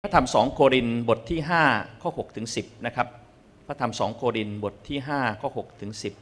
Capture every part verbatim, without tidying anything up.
ระธรรมสองโครินธ์บทที่ห้าข้อหกถึงสิบนะครับพระธรรมสองโครินธ์บทที่ห้าข้อหกถึงสิบ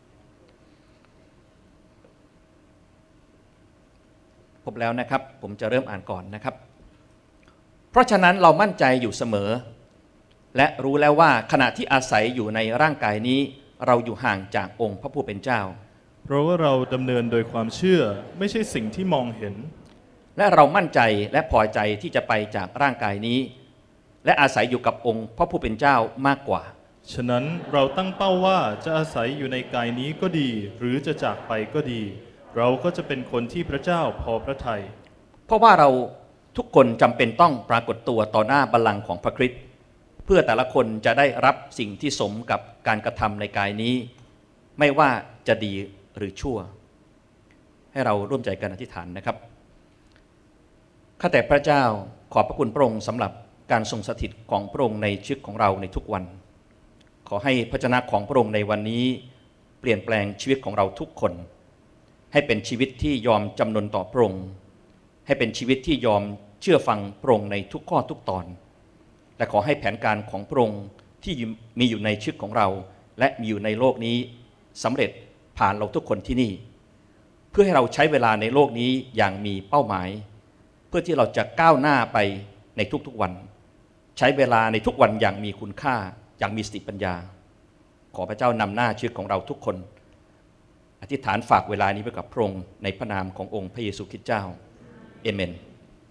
พบแล้วนะครับผมจะเริ่มอ่านก่อนนะครับเพราะฉะนั้นเรามั่นใจอยู่เสมอและรู้แล้วว่าขณะที่อาศัยอยู่ในร่างกายนี้เราอยู่ห่างจากองค์พระผู้เป็นเจ้าเพราะว่าเราดำเนินโดยความเชื่อไม่ใช่สิ่งที่มองเห็นและเรามั่นใจและพอใจที่จะไปจากร่างกายนี้และอาศัยอยู่กับองค์พระผู้เป็นเจ้ามากกว่าฉะนั้นเราตั้งเป้าว่าจะอาศัยอยู่ในกายนี้ก็ดีหรือจะจากไปก็ดีเราก็จะเป็นคนที่พระเจ้าพอพระทัยเพราะว่าเราทุกคนจำเป็นต้องปรากฏตัวต่อหน้าบัลลังก์ของพระคริสต์เพื่อแต่ละคนจะได้รับสิ่งที่สมกับการกระทำในกายนี้ไม่ว่าจะดีหรือชั่วให้เราร่วมใจกันอธิษฐานนะครับข้าแต่พระเจ้าขอบพระคุณพระองค์สำหรับการทรงสถิตของพระองค์ในชีวิตของเราในทุกวันขอให้พระชนะของพระองค์ในวันนี้เปลี่ยนแปลงชีวิตของเราทุกคนให้เป็นชีวิตที่ยอมจำนนต่อพระองค์ให้เป็นชีวิตที่ยอมเชื่อฟังพระองค์ในทุกข้อทุกตอนและขอให้แผนการของพระองค์ที่มีอยู่ในชีวิตของเราและมีอยู่ในโลกนี้สำเร็จผ่านเราทุกคนที่นี่เพื่อให้เราใช้เวลาในโลกนี้อย่างมีเป้าหมายเพื่อที่เราจะก้าวหน้าไปในทุกๆวันใช้เวลาในทุกวันอย่างมีคุณค่าอย่างมีสติปัญญาขอพระเจ้านำหน้าชีวิตของเราทุกคนอธิษฐานฝากเวลานี้ไว้กับพระองค์ในพระนามขององค์พระเยซูคริสต์เจ้าเอเมน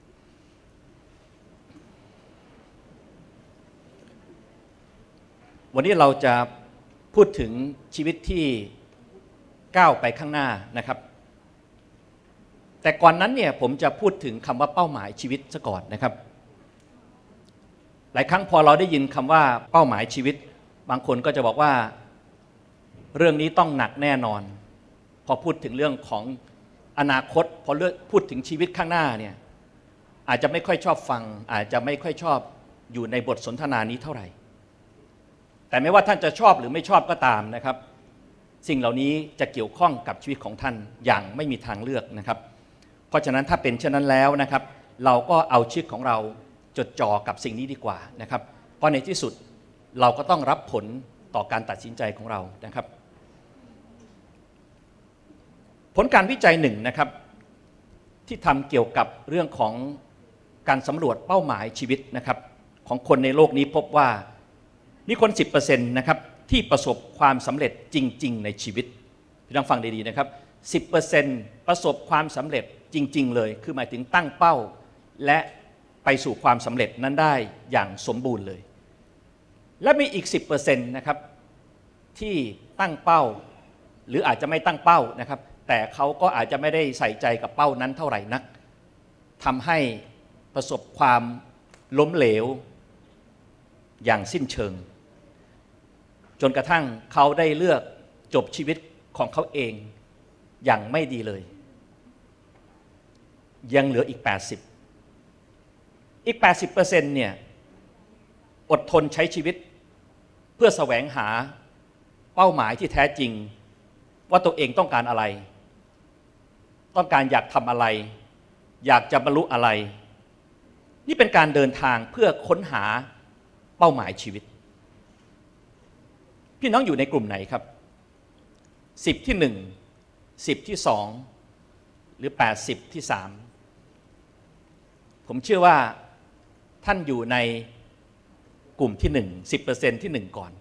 วันนี้เราจะพูดถึงชีวิตที่ก้าวไปข้างหน้านะครับแต่ก่อนนั้นเนี่ยผมจะพูดถึงคำว่าเป้าหมายชีวิตซะก่อนนะครับหลายครั้งพอเราได้ยินคำว่าเป้าหมายชีวิตบางคนก็จะบอกว่าเรื่องนี้ต้องหนักแน่นอนพอพูดถึงเรื่องของอนาคตพอเลือกพูดถึงชีวิตข้างหน้าเนี่ยอาจจะไม่ค่อยชอบฟังอาจจะไม่ค่อยชอบอยู่ในบทสนทนานี้เท่าไหร่แต่ไม่ว่าท่านจะชอบหรือไม่ชอบก็ตามนะครับสิ่งเหล่านี้จะเกี่ยวข้องกับชีวิตของท่านอย่างไม่มีทางเลือกนะครับเพราะฉะนั้นถ้าเป็นเช่นนั้นแล้วนะครับเราก็เอาชีวิตของเราจดจ่อกับสิ่งนี้ดีกว่านะครับเพราะในที่สุดเราก็ต้องรับผลต่อการตัดสินใจของเรานะครับผลการวิจัยหนึ่งนะครับที่ทำเกี่ยวกับเรื่องของการสำรวจเป้าหมายชีวิตนะครับของคนในโลกนี้พบว่ามีคน สิบเปอร์เซ็นต์ นะครับที่ประสบความสำเร็จจริงๆในชีวิตพี่น้องฟังดีๆนะครับ สิบเปอร์เซ็นต์ ประสบความสำเร็จจริงๆเลยคือหมายถึงตั้งเป้าและไปสู่ความสำเร็จนั้นได้อย่างสมบูรณ์เลยและมีอีก สิบเปอร์เซ็นต์ นะครับที่ตั้งเป้าหรืออาจจะไม่ตั้งเป้านะครับแต่เขาก็อาจจะไม่ได้ใส่ใจกับเป้านั้นเท่าไหร่นักทำให้ประสบความล้มเหลวอย่างสิ้นเชิงจนกระทั่งเขาได้เลือกจบชีวิตของเขาเองอย่างไม่ดีเลยยังเหลืออีก แปดสิบ อีก แปดสิบเปอร์เซ็นต์ เนี่ยอดทนใช้ชีวิตเพื่อแสวงหาเป้าหมายที่แท้จริงว่าตัวเองต้องการอะไรต้องการอยากทำอะไรอยากจะบรรลุอะไรนี่เป็นการเดินทางเพื่อค้นหาเป้าหมายชีวิตพี่น้องอยู่ในกลุ่มไหนครับสิบที่หนึ่ง สิบที่สองหรือแปดสิบที่สามผมเชื่อว่าท่านอยู่ในกลุ่มที่หนึ่ง สิบเปอร์เซ็นต์ ที่หนึ่งก่อน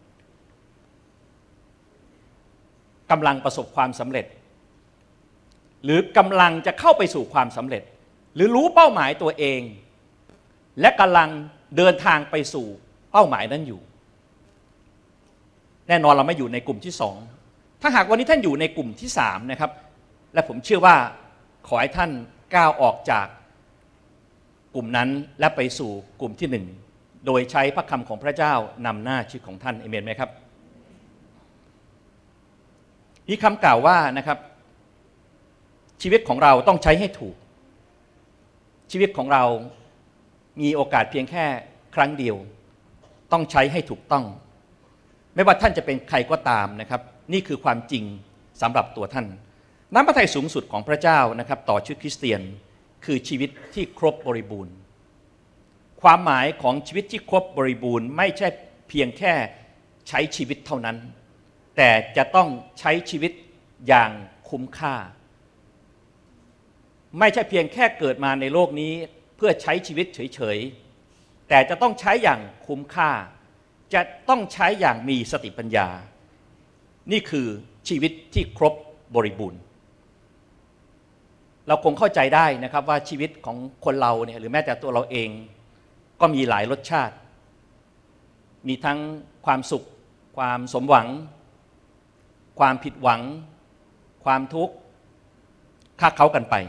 กำลังประสบความสำเร็จหรือกำลังจะเข้าไปสู่ความสำเร็จหรือรู้เป้าหมายตัวเองและกำลังเดินทางไปสู่เป้าหมายนั้นอยู่แน่นอนเราไม่อยู่ในกลุ่มที่สองถ้าหากวันนี้ท่านอยู่ในกลุ่มที่สามนะครับและผมเชื่อว่าขอให้ท่านก้าวออกจากกลุ่มนั้นและไปสู่กลุ่มที่หนึ่งโดยใช้พระคำของพระเจ้านำหน้าชีวิตของท่านเอเมนไหมครับมีคำกล่าวว่านะครับชีวิตของเราต้องใช้ให้ถูกชีวิตของเรามีโอกาสเพียงแค่ครั้งเดียวต้องใช้ให้ถูกต้องไม่ว่าท่านจะเป็นใครก็ตามนะครับนี่คือความจริงสำหรับตัวท่านน้ำพระทัยสูงสุดของพระเจ้านะครับต่อชีวิตคริสเตียนคือชีวิตที่ครบบริบูรณ์ความหมายของชีวิตที่ครบบริบูรณ์ไม่ใช่เพียงแค่ใช้ชีวิตเท่านั้นแต่จะต้องใช้ชีวิตอย่างคุ้มค่าไม่ใช่เพียงแค่เกิดมาในโลกนี้เพื่อใช้ชีวิตเฉยๆแต่จะต้องใช้อย่างคุ้มค่าจะต้องใช้อย่างมีสติปัญญานี่คือชีวิตที่ครบบริบูรณ์เราคงเข้าใจได้นะครับว่าชีวิตของคนเราเนี่ยหรือแม้แต่ตัวเราเองก็มีหลายรสชาติมีทั้งความสุขความสมหวังความผิดหวังความทุกข์คาดเคล้ากันไป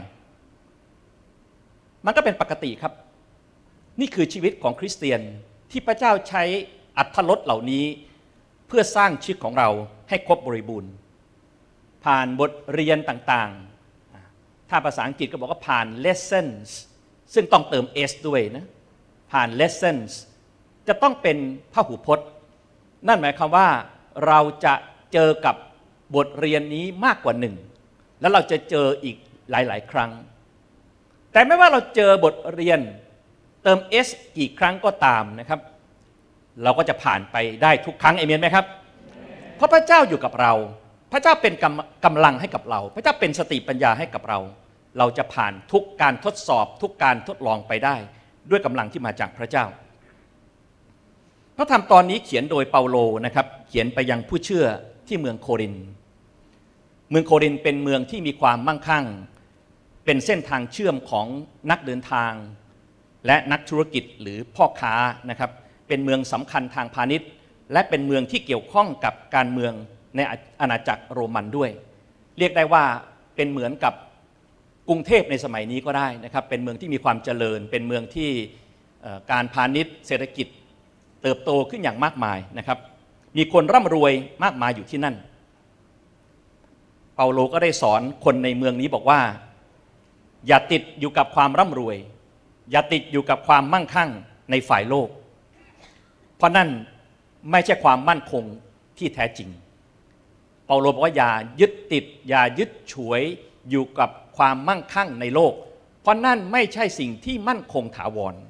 มันก็เป็นปกติครับนี่คือชีวิตของคริสเตียนที่พระเจ้าใช้อรรถรสเหล่านี้เพื่อสร้างชีวิตของเราให้ครบบริบูรณ์ผ่านบทเรียนต่างๆถ้าภาษาอังกฤษก็บอกว่าผ่าน lessons ซึ่งต้องเติม s ด้วยนะผ่าน lessons จะต้องเป็นพหูพจน์นั่นหมายความว่าเราจะเจอกับบทเรียนนี้มากกว่าหนึ่งแล้วเราจะเจออีกหลายๆครั้งแต่ไม่ว่าเราเจอบทเรียนเติม s กี่ครั้งก็ตามนะครับเราก็จะผ่านไปได้ทุกครั้งเอเมนไหมครับเพราะพระเจ้าอยู่กับเราพระเจ้าเป็นกำลังให้กับเราพระเจ้าเป็นสติปัญญาให้กับเราเราจะผ่านทุกการทดสอบทุกการทดลองไปได้ด้วยกำลังที่มาจากพระเจ้าพระธรรมตอนนี้เขียนโดยเปาโลนะครับเขียนไปยังผู้เชื่อที่เมืองโครินธ์เมืองโครินธ์เป็นเมืองที่มีความมั่งคั่งเป็นเส้นทางเชื่อมของนักเดินทางและนักธุรกิจหรือพ่อค้านะครับเป็นเมืองสำคัญทางพาณิชย์และเป็นเมืองที่เกี่ยวข้องกับการเมืองในอาณาจักรโรมันด้วยเรียกได้ว่าเป็นเหมือนกับกรุงเทพในสมัยนี้ก็ได้นะครับเป็นเมืองที่มีความเจริญเป็นเมืองที่การพาณิชย์เศรษฐกิจเติบโตขึ้นอย่างมากมายนะครับมีคนร่ำรวยมากมายอยู่ที่นั่นเปาโลก็ได้สอนคนในเมืองนี้บอกว่าอย่าติดอยู่กับความร่ำรวยอย่าติดอยู่กับความมั่งคั่งในฝ่ายโลกเพราะนั่นไม่ใช่ความมั่นคงที่แท้จริงเปาโลบอกว่าอย่ายึดติดอย่ายึดฉวยอยู่กับความมั่งคั่งในโลกเพราะนั่นไม่ใช่สิ่งที่มั่นคงถาวร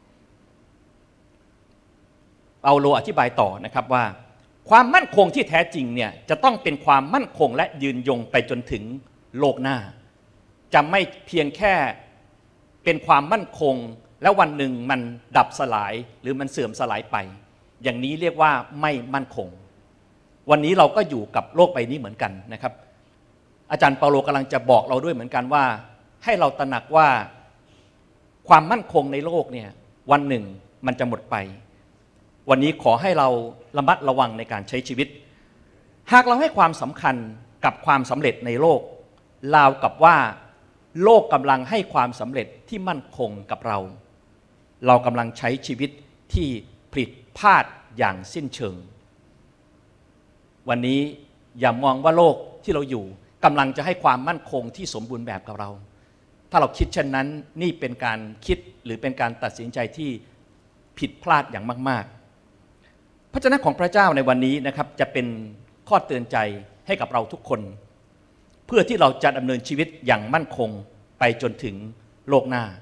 เปาโลอธิบายต่อนะครับว่าความมั่นคงที่แท้จริงเนี่ยจะต้องเป็นความมั่นคงและยืนยงไปจนถึงโลกหน้าจะไม่เพียงแค่เป็นความมั่นคงแล้ววันหนึ่งมันดับสลายหรือมันเสื่อมสลายไปอย่างนี้เรียกว่าไม่มั่นคงวันนี้เราก็อยู่กับโลกใบนี้เหมือนกันนะครับอาจารย์เปาโลกำลังจะบอกเราด้วยเหมือนกันว่าให้เราตระหนักว่าความมั่นคงในโลกเนี่ยวันหนึ่งมันจะหมดไปวันนี้ขอให้เราระมัดระวังในการใช้ชีวิตหากเราให้ความสำคัญกับความสำเร็จในโลกราวกับว่าโลกกำลังให้ความสำเร็จที่มั่นคงกับเราเรากำลังใช้ชีวิตที่ผิดพลาดอย่างสิ้นเชิงวันนี้อย่ามองว่าโลกที่เราอยู่กำลังจะให้ความมั่นคงที่สมบูรณ์แบบกับเราถ้าเราคิดเช่นนั้นนี่เป็นการคิดหรือเป็นการตัดสินใจที่ผิดพลาดอย่างมากๆพระเจ้าของพระเจ้าในวันนี้นะครับจะเป็นข้อเตือนใจให้กับเราทุกคนเพื่อที่เราจะดำเนินชีวิตอย่างมั่นคงไปจนถึงโลกหน้า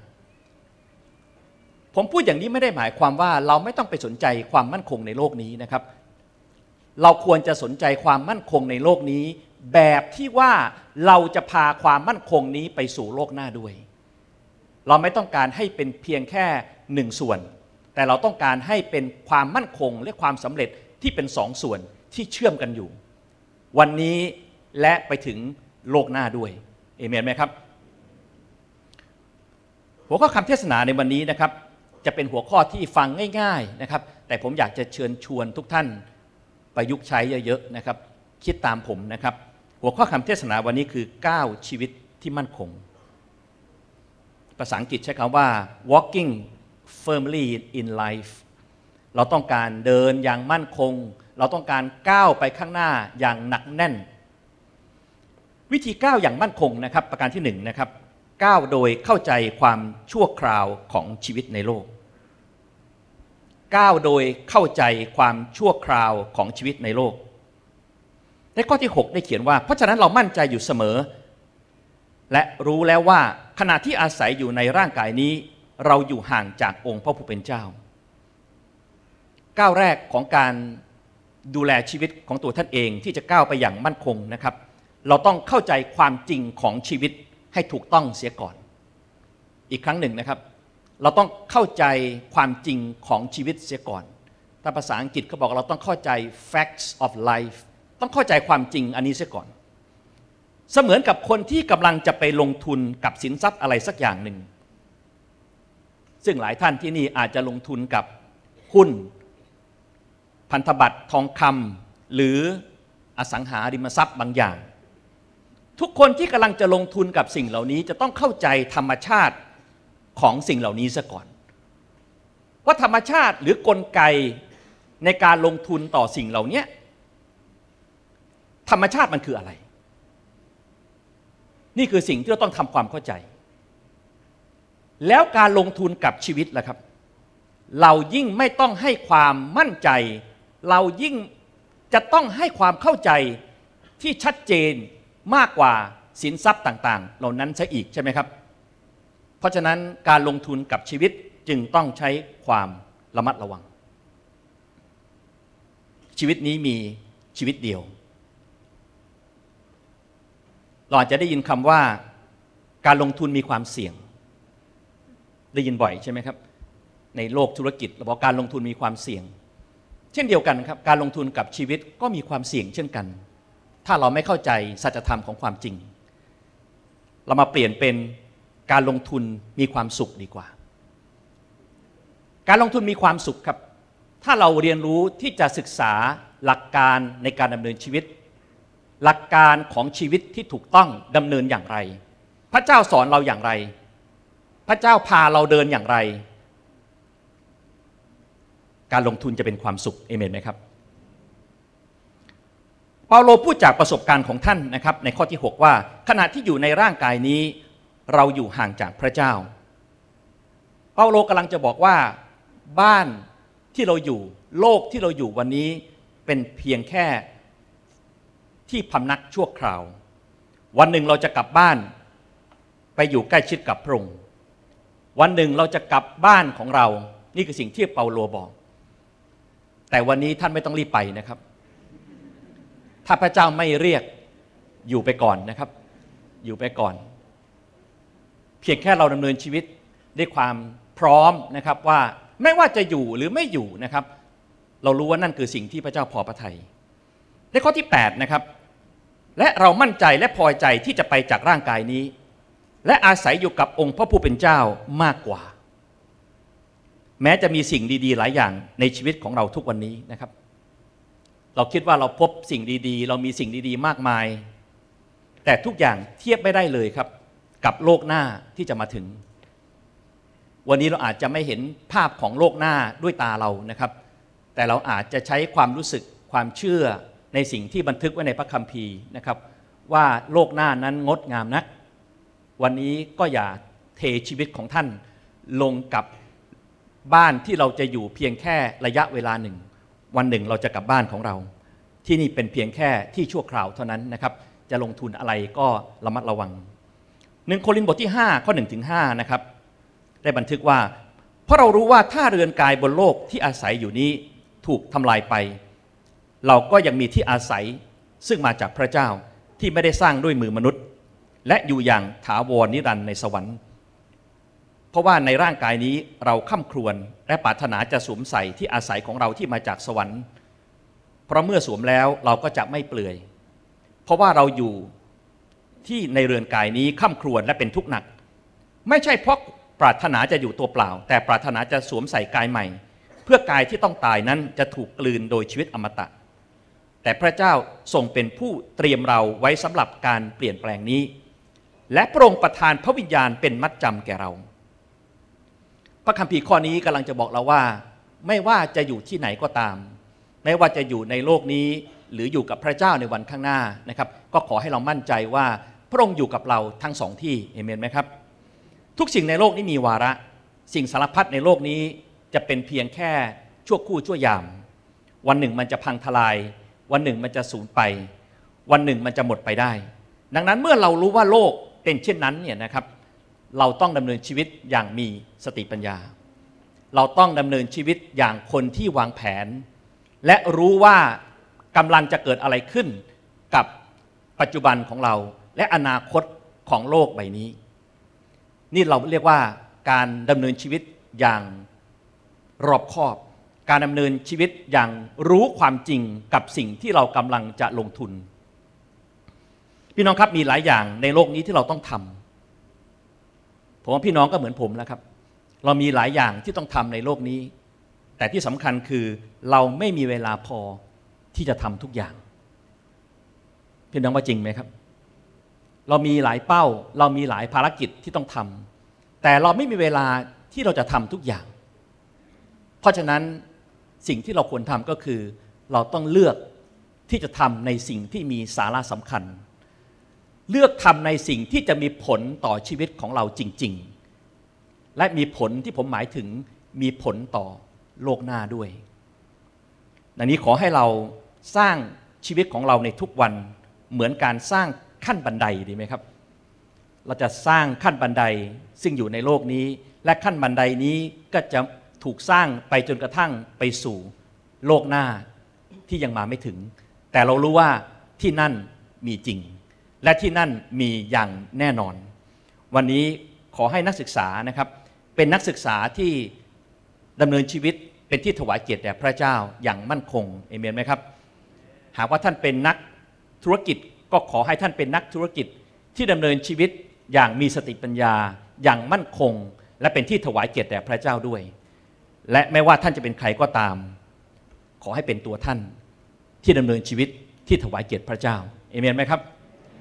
ผมพูดอย่างนี้ไม่ได้หมายความว่าเราไม่ต้องไปสนใจความมั่นคงในโลกนี้นะครับเราควรจะสนใจความมั่นคงในโลกนี้แบบที่ว่าเราจะพาความมั่นคงนี้ไปสู่โลกหน้าด้วยเราไม่ต้องการให้เป็นเพียงแค่หนึ่งส่วนแต่เราต้องการให้เป็นความมั่นคงและความสำเร็จที่เป็นสองส่วนที่เชื่อมกันอยู่วันนี้และไปถึงโลกหน้าด้วยเอเมนไหมครับหัวข้อคำเทศนาในวันนี้นะครับจะเป็นหัวข้อที่ฟังง่ายๆนะครับแต่ผมอยากจะเชิญชวนทุกท่านประยุกต์ใช้เยอะๆนะครับคิดตามผมนะครับหัวข้อคำเทศนาวันนี้คือเก้าชีวิตที่มั่นคงภาษาอังกฤษใช้คำว่า walking firmly in life เราต้องการเดินอย่างมั่นคงเราต้องการก้าวไปข้างหน้าอย่างหนักแน่นวิธีก้าวอย่างมั่นคงนะครับประการที่หนึ่งนะครับก้าวโดยเข้าใจความชั่วคราวของชีวิตในโลกก้าวโดยเข้าใจความชั่วคราวของชีวิตในโลกในข้อที่หกได้เขียนว่าเพราะฉะนั้นเรามั่นใจอยู่เสมอและรู้แล้วว่าขณะที่อาศัยอยู่ในร่างกายนี้เราอยู่ห่างจากองค์พระผู้เป็นเจ้าก้าวแรกของการดูแลชีวิตของตัวท่านเองที่จะก้าวไปอย่างมั่นคงนะครับเราต้องเข้าใจความจริงของชีวิตให้ถูกต้องเสียก่อนอีกครั้งหนึ่งนะครับเราต้องเข้าใจความจริงของชีวิตเสียก่อนถ้าภาษาอังกฤษเขาบอกเราต้องเข้าใจ facts of life ต้องเข้าใจความจริงอันนี้เสียก่อนเสมือนกับคนที่กำลังจะไปลงทุนกับสินทรัพย์อะไรสักอย่างหนึ่งซึ่งหลายท่านที่นี่อาจจะลงทุนกับหุ้นพันธบัตรทองคำหรืออสังหาริมทรัพย์บางอย่างทุกคนที่กำลังจะลงทุนกับสิ่งเหล่านี้จะต้องเข้าใจธรรมชาติของสิ่งเหล่านี้ซะก่อนว่าธรรมชาติหรือกลไกในการลงทุนต่อสิ่งเหล่านี้ธรรมชาติมันคืออะไรนี่คือสิ่งที่เราต้องทำความเข้าใจแล้วการลงทุนกับชีวิตล่ะครับเรายิ่งไม่ต้องให้ความมั่นใจเรายิ่งจะต้องให้ความเข้าใจที่ชัดเจนมากกว่าสินทรัพย์ต่างๆเหล่านั้นซะอีกใช่ไหมครับเพราะฉะนั้นการลงทุนกับชีวิตจึงต้องใช้ความระมัดระวังชีวิตนี้มีชีวิตเดียวเราอาจจะได้ยินคำว่าการลงทุนมีความเสี่ยงได้ยินบ่อยใช่ไหมครับในโลกธุรกิจเราบอกการลงทุนมีความเสี่ยงเช่นเดียวกันครับการลงทุนกับชีวิตก็มีความเสี่ยงเช่นกันถ้าเราไม่เข้าใจสัจธรรมของความจริงเรามาเปลี่ยนเป็นการลงทุนมีความสุขดีกว่าการลงทุนมีความสุขครับถ้าเราเรียนรู้ที่จะศึกษาหลักการในการดำเนินชีวิตหลักการของชีวิตที่ถูกต้องดำเนินอย่างไรพระเจ้าสอนเราอย่างไรพระเจ้าพาเราเดินอย่างไรการลงทุนจะเป็นความสุขเอเมนไหมครับเปาโลพูดจากประสบการณ์ของท่านนะครับในข้อที่หกว่าขณะที่อยู่ในร่างกายนี้เราอยู่ห่างจากพระเจ้าเปาโลกำลังจะบอกว่าบ้านที่เราอยู่โลกที่เราอยู่วันนี้เป็นเพียงแค่ที่พำนักชั่วคราววันหนึ่งเราจะกลับบ้านไปอยู่ใกล้ชิดกับพระองค์วันหนึ่งเราจะกลับบ้านของเรานี่คือสิ่งที่เปาโลบอกแต่วันนี้ท่านไม่ต้องรีบไปนะครับถ้าพระเจ้าไม่เรียกอยู่ไปก่อนนะครับอยู่ไปก่อนเพียงแค่เราดำเนินชีวิตด้วยความพร้อมนะครับว่าไม่ว่าจะอยู่หรือไม่อยู่นะครับเรารู้ว่านั่นคือสิ่งที่พระเจ้าพอพระทัยในข้อที่แปดนะครับและเรามั่นใจและพอใจที่จะไปจากร่างกายนี้และอาศัยอยู่กับองค์พระผู้เป็นเจ้ามากกว่าแม้จะมีสิ่งดีๆหลายอย่างในชีวิตของเราทุกวันนี้นะครับเราคิดว่าเราพบสิ่งดีๆเรามีสิ่งดีๆมากมายแต่ทุกอย่างเทียบไม่ได้เลยครับกับโลกหน้าที่จะมาถึงวันนี้เราอาจจะไม่เห็นภาพของโลกหน้าด้วยตาเรานะครับแต่เราอาจจะใช้ความรู้สึกความเชื่อในสิ่งที่บันทึกไว้ในพระคัมภีร์นะครับว่าโลกหน้านั้นงดงามนักวันนี้ก็อย่าเทชีวิตของท่านลงกับบ้านที่เราจะอยู่เพียงแค่ระยะเวลาหนึ่งวันหนึ่งเราจะกลับบ้านของเราที่นี่เป็นเพียงแค่ที่ชั่วคราวเท่านั้นนะครับจะลงทุนอะไรก็ระมัดระวังหนึ่งโครินธ์บทที่ห้าข้อหนึ่งถึงห้านะครับได้บันทึกว่าเพราะเรารู้ว่าถ้าเรือนกายบนโลกที่อาศัยอยู่นี้ถูกทำลายไปเราก็ยังมีที่อาศัยซึ่งมาจากพระเจ้าที่ไม่ได้สร้างด้วยมือมนุษย์และอยู่อย่างถาวรนิรันดร์ในสวรรค์เพราะว่าในร่างกายนี้เราค่ำครวญและปรารถนาจะสวมใส่ที่อาศัยของเราที่มาจากสวรรค์เพราะเมื่อสวมแล้วเราก็จะไม่เปลือยเพราะว่าเราอยู่ที่ในเรือนกายนี้ค่ำครวญและเป็นทุกข์หนักไม่ใช่เพราะปรารถนาจะอยู่ตัวเปล่าแต่ปรารถนาจะสวมใส่กายใหม่เพื่อกายที่ต้องตายนั้นจะถูกกลืนโดยชีวิตอมตะแต่พระเจ้าทรงเป็นผู้เตรียมเราไว้สำหรับการเปลี่ยนแปลงนี้และพระองค์ประทานพระวิญญาณเป็นมัดจำแก่เราพระคัมภีร์ข้อนี้กำลังจะบอกเราว่าไม่ว่าจะอยู่ที่ไหนก็ตามไม่ว่าจะอยู่ในโลกนี้หรืออยู่กับพระเจ้าในวันข้างหน้านะครับก็ขอให้เรามั่นใจว่าพระองค์อยู่กับเราทั้งสองที่เอเมนไหมครับทุกสิ่งในโลกนี้มีวาระสิ่งสารพัดในโลกนี้จะเป็นเพียงแค่ชั่วครู่ชั่วยามวันหนึ่งมันจะพังทลายวันหนึ่งมันจะสูญไปวันหนึ่งมันจะหมดไปได้ดังนั้นเมื่อเรารู้ว่าโลกเป็นเช่นนั้นเนี่ยนะครับเราต้องดำเนินชีวิตอย่างมีสติปัญญาเราต้องดำเนินชีวิตอย่างคนที่วางแผนและรู้ว่ากำลังจะเกิดอะไรขึ้นกับปัจจุบันของเราและอนาคตของโลกใบนี้นี่เราเรียกว่าการดำเนินชีวิตอย่างรอบคอบการดำเนินชีวิตอย่างรู้ความจริงกับสิ่งที่เรากำลังจะลงทุนพี่น้องครับมีหลายอย่างในโลกนี้ที่เราต้องทำผมว่าพี่น้องก็เหมือนผมแล้วครับเรามีหลายอย่างที่ต้องทำในโลกนี้แต่ที่สำคัญคือเราไม่มีเวลาพอที่จะทำทุกอย่างพี่น้องว่าจริงไหมครับเรามีหลายเป้าเรามีหลายภารกิจที่ต้องทำแต่เราไม่มีเวลาที่เราจะทำทุกอย่างเพราะฉะนั้นสิ่งที่เราควรทำก็คือเราต้องเลือกที่จะทำในสิ่งที่มีสาระสำคัญเลือกทำในสิ่งที่จะมีผลต่อชีวิตของเราจริงๆและมีผลที่ผมหมายถึงมีผลต่อโลกหน้าด้วยดังนี้ขอให้เราสร้างชีวิตของเราในทุกวันเหมือนการสร้างขั้นบันไดดีไหมครับเราจะสร้างขั้นบันไดซึ่งอยู่ในโลกนี้และขั้นบันไดนี้ก็จะถูกสร้างไปจนกระทั่งไปสู่โลกหน้าที่ยังมาไม่ถึงแต่เรารู้ว่าที่นั่นมีจริงและที่นั่นมีอย่างแน่นอนวันนี้ขอให้นักศึกษานะครับเป็นนักศึกษาที่ดำเนินชีวิตเป็นที่ถวายเกียรติแด่พระเจ้าอย่างมั่นคงเอเมนไหมครับหากว่าท่านเป็นนักธุรกิจก็ขอให้ท่านเป็นนักธุรกิจที่ดำเนินชีวิตอย่างมีสติปัญญาอย่างมั่นคงและเป็นที่ถวายเกียรติแด่พระเจ้าด้วยและไม่ว่าท่านจะเป็นใครก็ตามขอให้เป็นตัวท่านที่ดำเนินชีวิตที่ถวายเกียรติพระเจ้าเอเมนไหมครับ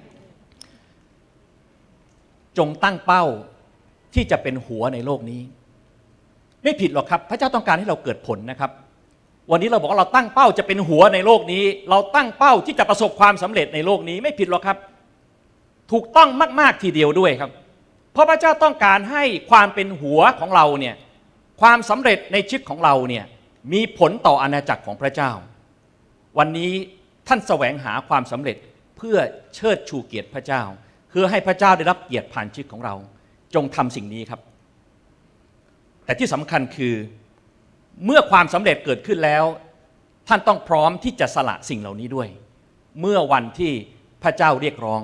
จงตั้งเป้าที่จะเป็นหัวในโลกนี้ไม่ผิดหรอกครับพระเจ้าต้องการให้เราเกิดผลนะครับวันนี้เราบอกว่าเราตั้งเป้าจะเป็นหัวในโลกนี้เราตั้งเป้าที่จะประสบความสำเร็จในโลกนี้ไม่ผิดหรอกครับถูกต้องมากๆทีเดียวด้วยครับเพราะพระเจ้าต้องการให้ความเป็นหัวของเราเนี่ยความสำเร็จในชีวิตของเราเนี่ยมีผลต่ออาณาจักรของพระเจ้าวันนี้ท่านแสวงหาความสำเร็จเพื่อเชิดชูเกียรติพระเจ้าเพื่อให้พระเจ้าได้รับเกียรติผ่านชีวิตของเราจงทำสิ่งนี้ครับแต่ที่สำคัญคือเมื่อความสำเร็จเกิดขึ้นแล้วท่านต้องพร้อมที่จะสละสิ่งเหล่านี้ด้วยเมื่อวันที่พระเจ้าเรียกร้อง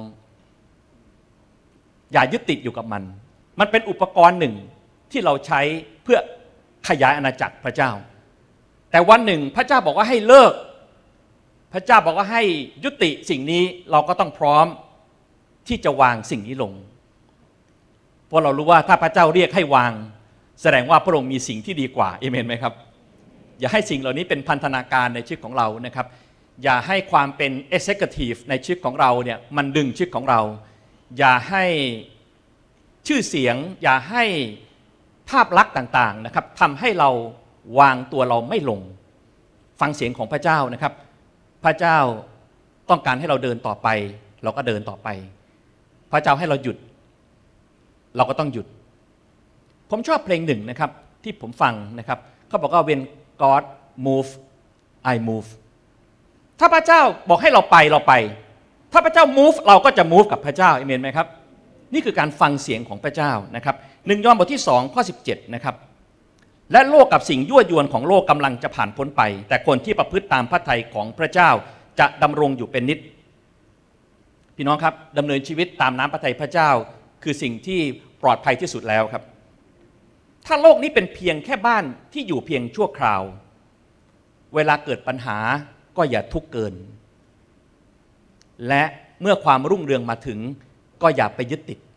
อย่ายึดติดอยู่กับมันมันเป็นอุปกรณ์หนึ่งที่เราใช้เพื่อขยายอาณาจักรพระเจ้าแต่วันหนึ่งพระเจ้าบอกว่าให้เลิกพระเจ้าบอกว่าให้ยุติสิ่งนี้เราก็ต้องพร้อมที่จะวางสิ่งนี้ลงเพราะเรารู้ว่าถ้าพระเจ้าเรียกให้วางแสดงว่าพระองค์มีสิ่งที่ดีกว่าเอเมนไหมครับอย่าให้สิ่งเหล่านี้เป็นพันธนาการในชีวิตของเรานะครับอย่าให้ความเป็น executive ในชีวิตของเราเนี่ยมันดึงชีวิตของเราอย่าให้ชื่อเสียงอย่าให้ภาพลักษณ์ต่างๆนะครับทำให้เราวางตัวเราไม่ลงฟังเสียงของพระเจ้านะครับพระเจ้าต้องการให้เราเดินต่อไปเราก็เดินต่อไปพระเจ้าให้เราหยุดเราก็ต้องหยุดผมชอบเพลงหนึ่งนะครับที่ผมฟังนะครับเขาบอกว่า when God move I move ถ้าพระเจ้าบอกให้เราไปเราไปถ้าพระเจ้า move เราก็จะ move กับพระเจ้าเอเมนไหมครับนี่คือการฟังเสียงของพระเจ้านะครับหนึ่งยอห์นบทที่สองข้อสิบเจ็ดนะครับและโลกกับสิ่งยั่วยวนของโลกกำลังจะผ่านพ้นไปแต่คนที่ประพฤติตามพระทัยของพระเจ้าจะดำรงอยู่เป็นนิจพี่น้องครับดำเนินชีวิตตามน้ำพระทัยพระเจ้าคือสิ่งที่ปลอดภัยที่สุดแล้วครับถ้าโลกนี้เป็นเพียงแค่บ้านที่อยู่เพียงชั่วคราวเวลาเกิดปัญหาก็อย่าทุกข์เกินและเมื่อความรุ่งเรืองมาถึงก็อย่าไปยึดติด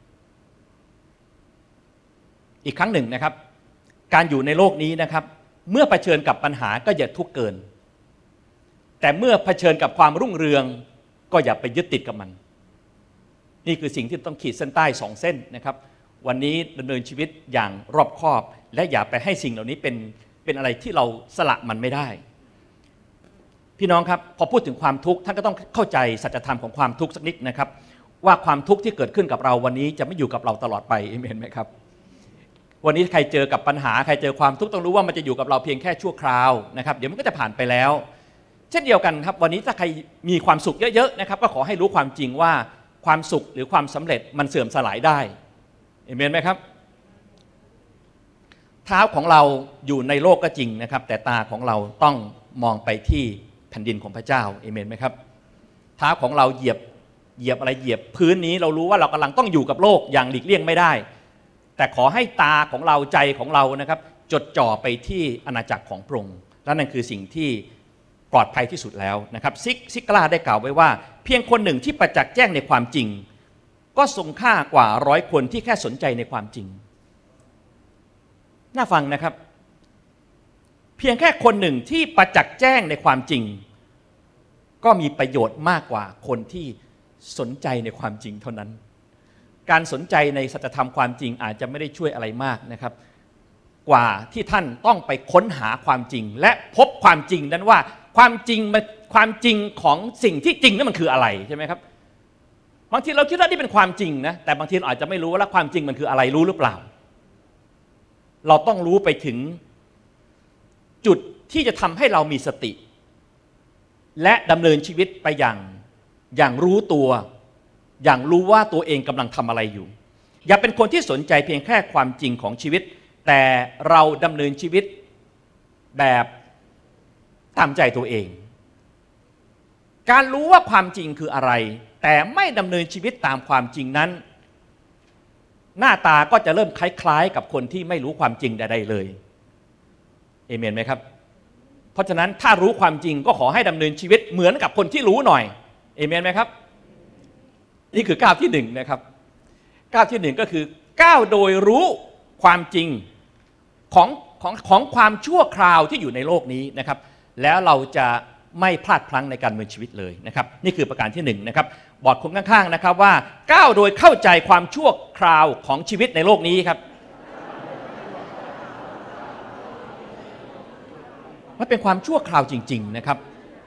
อีกครั้งหนึ่งนะครับการอยู่ในโลกนี้นะครับเมื่อเผชิญกับปัญหาก็อย่าทุกข์เกินแต่เมื่อเผชิญกับความรุ่งเรืองก็อย่าไปยึดติดกับมันนี่คือสิ่งที่ต้องขีดเส้นใต้สองเส้นนะครับวันนี้ดำเนินชีวิตอย่างรอบคอบและอย่าไปให้สิ่งเหล่านี้เป็นเป็นอะไรที่เราสละมันไม่ได้พี่น้องครับพอพูดถึงความทุกข์ท่านก็ต้องเข้าใจสัจธรรมของความทุกข์สักนิดนะครับว่าความทุกข์ที่เกิดขึ้นกับเราวันนี้จะไม่อยู่กับเราตลอดไปเห็นไหมครับวันนี้ใครเจอกับปัญหาใครเจอความทุกข์ต้องรู้ว่ามันจะอยู่กับเราเพียงแค่ชั่วคราวนะครับเดี๋ยวมันก็จะผ่านไปแล้วเช่นเดียวกันครับวันนี้ถ้าใครมีความสุขเยอะๆนะครับก็ขอให้รู้ความจริงว่าความสุขหรือความสำเร็จมันเสื่อมสลายได้เอเมนไหมครับเท้าของเราอยู่ในโลกก็จริงนะครับแต่ตาของเราต้องมองไปที่แผ่นดินของพระเจ้าเอเมนไหมครับเท้าของเราเหยียบเหยียบอะไรเหยียบพื้นนี้เรารู้ว่าเรากำลังต้องอยู่กับโลกอย่างหลีกเลี่ยงไม่ได้แต่ขอให้ตาของเราใจของเรานะครับจดจ่อไปที่อาณาจักรของพระองค์และนั่นคือสิ่งที่ปลอดภัยที่สุดแล้วนะครับซิกซิกลาได้กล่าวไว้ว่าเพียงคนหนึ่งที่ประจักษ์แจ้งในความจริงก็ทรงค่ากว่าร้อยคนที่แค่สนใจในความจริงน่าฟังนะครับเพียงแค่คนหนึ่งที่ประจักษ์แจ้งในความจริงก็มีประโยชน์มากกว่าคนที่สนใจในความจริงเท่านั้นการสนใจในสัจธรรมความจริงอาจจะไม่ได้ช่วยอะไรมากนะครับกว่าที่ท่านต้องไปค้นหาความจริงและพบความจริงนั้นว่าความจริงมันความจริงของสิ่งที่จริงนั้นมันคืออะไรใช่ไหมครับบางทีเราคิดว่านี่เป็นความจริงนะแต่บางทีเราอาจจะไม่รู้ว่าความจริงมันคืออะไรรู้หรือเปล่าเราต้องรู้ไปถึงจุดที่จะทำให้เรามีสติและดำเนินชีวิตไปอย่างอย่างรู้ตัวอย่างรู้ว่าตัวเองกำลังทำอะไรอยู่อย่าเป็นคนที่สนใจเพียงแค่ความจริงของชีวิตแต่เราดำเนินชีวิตแบบตามใจตัวเองการรู้ว่าความจริงคืออะไรแต่ไม่ดำเนินชีวิตตามความจริงนั้นหน้าตาก็จะเริ่มคล้ายๆกับคนที่ไม่รู้ความจริงใดๆเลยเอเมนไหมครับเพราะฉะนั้นถ้ารู้ความจริงก็ขอให้ดำเนินชีวิตเหมือนกับคนที่รู้หน่อยเอเมนไหมครับนี่คือก้าวที่หนึ่งนะครับก้าวที่หนึ่งก็คือก้าวโดยรู้ความจริงของของของความชั่วคราวที่อยู่ในโลกนี้นะครับแล้วเราจะไม่พลาดพลั้งในการดำเนินชีวิตเลยนะครับนี่คือประการที่หนึ่งนะครับบอร์ดคนข้างๆนะครับว่าก้าวโดยเข้าใจความชั่วคราวของชีวิตในโลกนี้ครับมันเป็นความชั่วคราวจริงๆนะครับ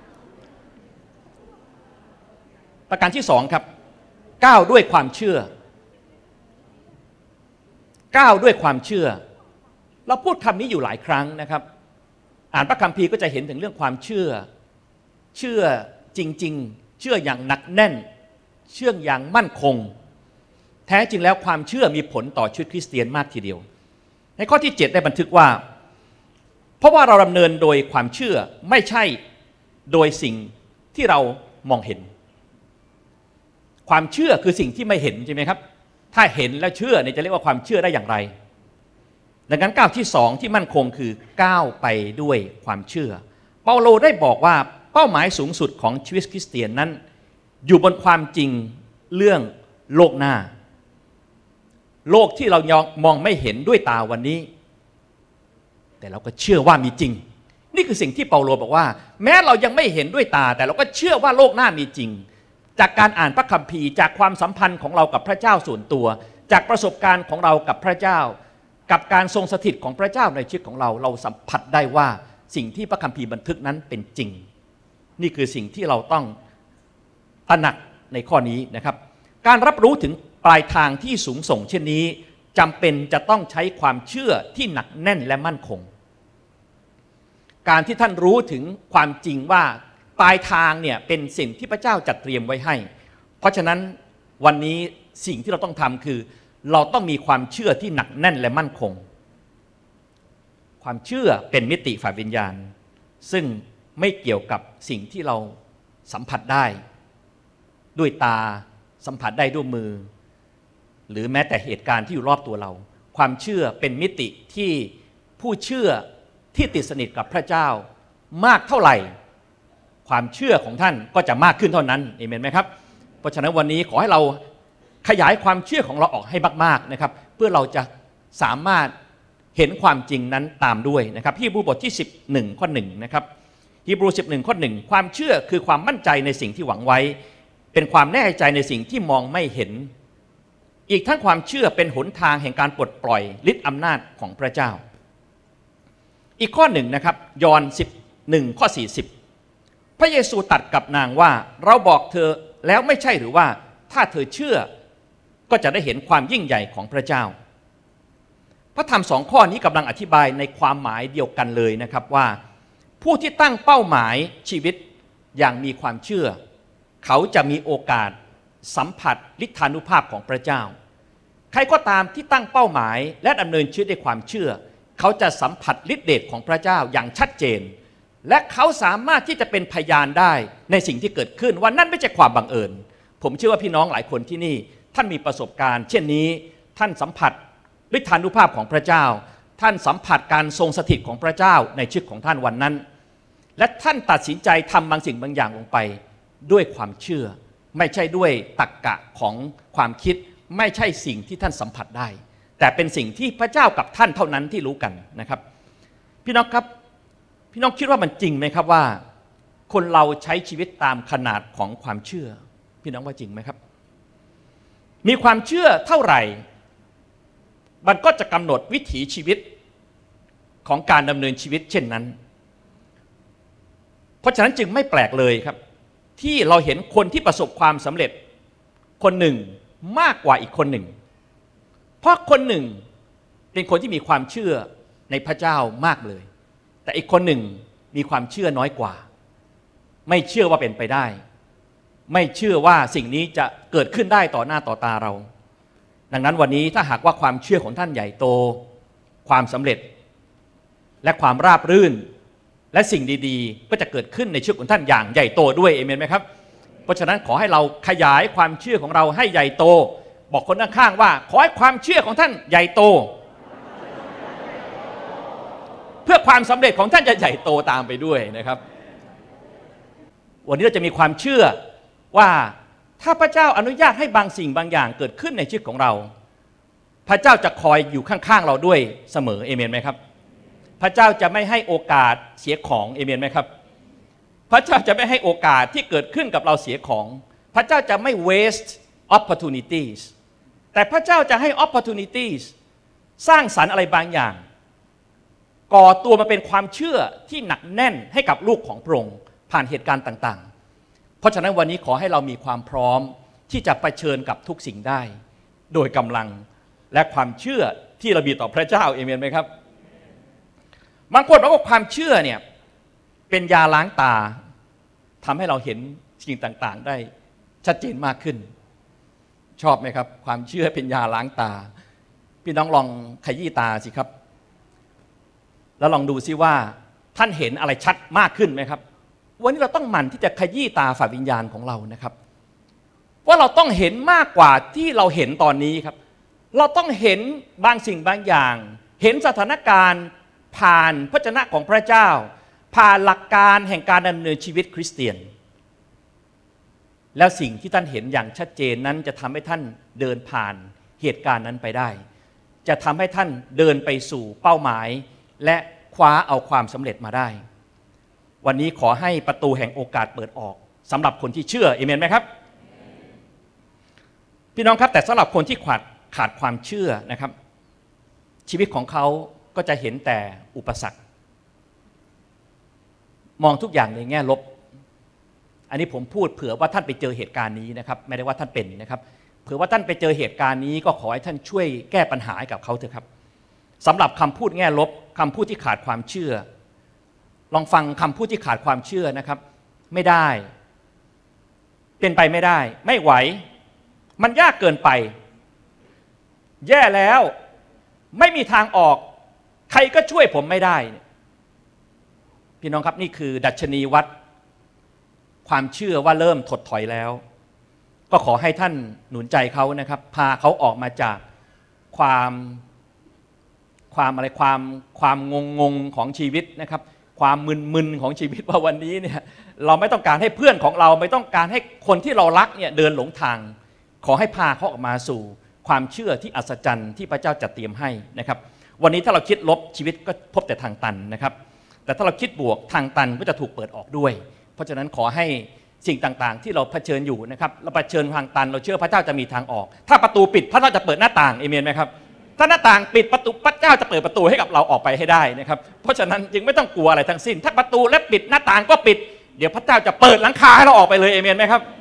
ประการที่สองครับก้าวด้วยความเชื่อก้าวด้วยความเชื่อเราพูดคำนี้อยู่หลายครั้งนะครับอ่านพระคัมภีร์ก็จะเห็นถึงเรื่องความเชื่อเชื่อจริงๆเชื่ออย่างหนักแน่นเชื่ออย่างมั่นคงแท้จริงแล้วความเชื่อมีผลต่อชีวิตคริสเตียนมากทีเดียวในข้อที่เจ็ดได้บันทึกว่าเพราะว่าเราดำเนินโดยความเชื่อไม่ใช่โดยสิ่งที่เรามองเห็นความเชื่อคือสิ่งที่ไม่เห็นใช่ไหมครับถ้าเห็นแล้วเชื่อเนี่ยจะเรียกว่าความเชื่อได้อย่างไรดังนั้นก้าวที่สองที่มั่นคงคือก้าวไปด้วยความเชื่อเปาโลได้บอกว่าเป้าหมายสูงสุดของชีวิตคริสเตียนนั้นอยู่บนความจริงเรื่องโลกหน้าโลกที่เรามองไม่เห็นด้วยตาวันนี้แต่เราก็เชื่อว่ามีจริงนี่คือสิ่งที่เปาโลบอกว่าแม้เรายังไม่เห็นด้วยตาแต่เราก็เชื่อว่าโลกหน้ามีจริงจากการอ่านพระคัมภีร์จากความสัมพันธ์ของเรากับพระเจ้าส่วนตัวจากประสบการณ์ของเรากับพระเจ้ากับการทรงสถิตของพระเจ้าในชีวิตของเราเราสัมผัสได้ว่าสิ่งที่พระคัมภีร์บันทึกนั้นเป็นจริงนี่คือสิ่งที่เราต้องตระหนักในข้อนี้นะครับการรับรู้ถึงปลายทางที่สูงส่งเช่นนี้จำเป็นจะต้องใช้ความเชื่อที่หนักแน่นและมั่นคงการที่ท่านรู้ถึงความจริงว่าปลายทางเนี่ยเป็นสิ่งที่พระเจ้าจัดเตรียมไว้ให้เพราะฉะนั้นวันนี้สิ่งที่เราต้องทำคือเราต้องมีความเชื่อที่หนักแน่นและมั่นคงความเชื่อเป็นมิติฝ่ายวิญญาณซึ่งไม่เกี่ยวกับสิ่งที่เราสัมผัสได้ด้วยตาสัมผัสได้ด้วยมือหรือแม้แต่เหตุการณ์ที่อยู่รอบตัวเราความเชื่อเป็นมิติที่ผู้เชื่อที่ติดสนิทกับพระเจ้ามากเท่าไหร่ความเชื่อของท่านก็จะมากขึ้นเท่านั้นเอเมนไหมครับเพราะฉะนั้นวันนี้ขอให้เราขยายความเชื่อของเราออกให้มากๆนะครับเพื่อเราจะสามารถเห็นความจริงนั้นตามด้วยนะครับฮีบรูบทที่สิบเอ็ดข้อหนึ่งนะครับฮีบรูสิบเอ็ดข้อหนึ่งความเชื่อคือความมั่นใจในสิ่งที่หวังไว้เป็นความแน่ใจในสิ่งที่มองไม่เห็นอีกทั้งความเชื่อเป็นหนทางแห่งการปลดปล่อยฤทธิ์อำนาจของพระเจ้าอีกข้อหนึ่งนะครับยอห์นสิบเอ็ดข้อสี่สิบพระเยซูตรัสกับนางว่าเราบอกเธอแล้วไม่ใช่หรือว่าถ้าเธอเชื่อก็จะได้เห็นความยิ่งใหญ่ของพระเจ้าพระธรรมสองข้อนี้กำลังอธิบายในความหมายเดียวกันเลยนะครับว่าผู้ที่ตั้งเป้าหมายชีวิตอย่างมีความเชื่อเขาจะมีโอกาสสัมผัสฤทธานุภาพของพระเจ้าใครก็ตามที่ตั้งเป้าหมายและดำเนินชีวิตด้วยความเชื่อเขาจะสัมผัสฤทธิเดชของพระเจ้าอย่างชัดเจนและเขาสามารถที่จะเป็นพยานได้ในสิ่งที่เกิดขึ้นว่านั่นไม่ใช่ความบังเอิญผมเชื่อว่าพี่น้องหลายคนที่นี่ท่านมีประสบการณ์เช่นนี้ท่านสัมผัสฤทธานุภาพของพระเจ้าท่านสัมผัสการทรงสถิตของพระเจ้าในชีวิตของท่านวันนั้นและท่านตัดสินใจทำบางสิ่งบางอย่างลงไปด้วยความเชื่อไม่ใช่ด้วยตรรกะของความคิดไม่ใช่สิ่งที่ท่านสัมผัสได้แต่เป็นสิ่งที่พระเจ้ากับท่านเท่านั้นที่รู้กันนะครับพี่น้องครับพี่น้องคิดว่ามันจริงไหมครับว่าคนเราใช้ชีวิตตามขนาดของความเชื่อพี่น้องว่าจริงไหมครับมีความเชื่อเท่าไหร่มันก็จะกำหนดวิถีชีวิตของการดำเนินชีวิตเช่นนั้นเพราะฉะนั้นจึงไม่แปลกเลยครับที่เราเห็นคนที่ประสบความสำเร็จคนหนึ่งมากกว่าอีกคนหนึ่งเพราะคนหนึ่งเป็นคนที่มีความเชื่อในพระเจ้ามากเลยแต่อีกคนหนึ่งมีความเชื่อน้อยกว่าไม่เชื่อว่าเป็นไปได้ไม่เชื่อว่าสิ่งนี้จะเกิดขึ้นได้ต่อหน้าต่อตาเราดังนั้นวันนี้ถ้าหากว่าความเชื่อของท่านใหญ่โตความสำเร็จและความราบรื่นและสิ่งดีๆก็จะเกิดขึ้นในชีวิตของท่านอย่างใหญ่โตด้วยเอเมนไหมครับเพราะฉะนั้นขอให้เราขยายความเชื่อของเราให้ใหญ่โตบอกคนข้างๆว่าขอให้ความเชื่อของท่านใหญ่โตเพื่อความสำเร็จของท่านจะใหญ่โตตามไปด้วยนะครับวันนี้เราจะมีความเชื่อว่าถ้าพระเจ้าอนุญาตให้บางสิ่งบางอย่างเกิดขึ้นในชีวิตของเราพระเจ้าจะคอยอยู่ข้างๆเราด้วยเสมอเอเมนไหมครับพระเจ้าจะไม่ให้โอกาสเสียของเอเมนไหมครับพระเจ้าจะไม่ให้โอกาสที่เกิดขึ้นกับเราเสียของพระเจ้าจะไม่ waste opportunities แต่พระเจ้าจะให้ opportunities สร้างสรรค์อะไรบางอย่างก่อตัวมาเป็นความเชื่อที่หนักแน่นให้กับลูกของพระองค์ผ่านเหตุการณ์ต่างๆเพราะฉะนั้นวันนี้ขอให้เรามีความพร้อมที่จะเผชิญกับทุกสิ่งได้โดยกำลังและความเชื่อที่เรามีต่อพระเจ้าเอเมนไหมครับบางคนบอกว่าความเชื่อเนี่ยเป็นยาล้างตาทำให้เราเห็นสิ่งต่างๆได้ชัดเจนมากขึ้นชอบไหมครับความเชื่อเป็นยาล้างตาพี่น้องลองขยี้ตาสิครับแล้วลองดูซิว่าท่านเห็นอะไรชัดมากขึ้นไหมครับวันนี้เราต้องหมั่นที่จะขยี้ตาฝ่ายวิญญาณของเรานะครับว่าเราต้องเห็นมากกว่าที่เราเห็นตอนนี้ครับเราต้องเห็นบางสิ่งบางอย่างเห็นสถานการณ์ผ่านพระวจนะของพระเจ้าผ่านหลักการแห่งการดำเนินชีวิตคริสเตียนแล้วสิ่งที่ท่านเห็นอย่างชัดเจนนั้นจะทำให้ท่านเดินผ่านเหตุการณ์นั้นไปได้จะทำให้ท่านเดินไปสู่เป้าหมายและคว้าเอาความสำเร็จมาได้วันนี้ขอให้ประตูแห่งโอกาสเปิดออกสำหรับคนที่เชื่อเอเมนไหมครับพี่น้องครับแต่สำหรับคนที่ขาดขาดความเชื่อนะครับชีวิตของเขาก็จะเห็นแต่อุปสรรคมองทุกอย่างในแง่ลบอันนี้ผมพูดเผื่อว่าท่านไปเจอเหตุการณ์นี้นะครับไม่ได้ว่าท่านเป็นนะครับเผื่อว่าท่านไปเจอเหตุการณ์นี้ก็ขอให้ท่านช่วยแก้ปัญหาให้กับเขาเถอะครับสำหรับคำพูดแง่ลบคำพูดที่ขาดความเชื่อลองฟังคำพูดที่ขาดความเชื่อนะครับไม่ได้เป็นไปไม่ได้ไม่ไหวมันยากเกินไปแย่แล้วไม่มีทางออกใครก็ช่วยผมไม่ได้พี่น้องครับนี่คือดัชนีวัดความเชื่อว่าเริ่มถดถอยแล้วก็ขอให้ท่านหนุนใจเขานะครับพาเขาออกมาจากความความอะไรความความงงงงของชีวิตนะครับความมึนๆของชีวิตว่าวันนี้เนี่ยเราไม่ต้องการให้เพื่อนของเราไม่ต้องการให้คนที่เรารักเนี่ยเดินหลงทางขอให้พาเขาออกมาสู่ความเชื่อที่อัศจรรย์ที่พระเจ้าจัดเตรียมให้นะครับวันนี้ถ้าเราคิดลบชีวิตก็พบแต่ทางตันนะครับแต่ถ้าเราคิดบวกทางตันก็จะถูกเปิดออกด้วยเพราะฉะนั้นขอให้สิ่งต่างๆที่เราเผชิญอยู่นะครับเราเผชิญทางตันเราเชื่อพระเจ้าจะมีทางออกถ้าประตูปิดพระเจ้าจะเปิดหน้าต่างเอเมนไหมครับถ้าหน้าต่างปิดประตูพระเจ้าจะเปิดประตูให้กับเราออกไปให้ได้นะครับเพราะฉะนั้นจึงไม่ต้องกลัวอะไรทั้งสิ้นถ้าประตูและปิดหน้าต่างก็ปิดเดี๋ยวพระเจ้าจะเปิดหลังคาให้เราออกไปเลยเอเมนไหมครับ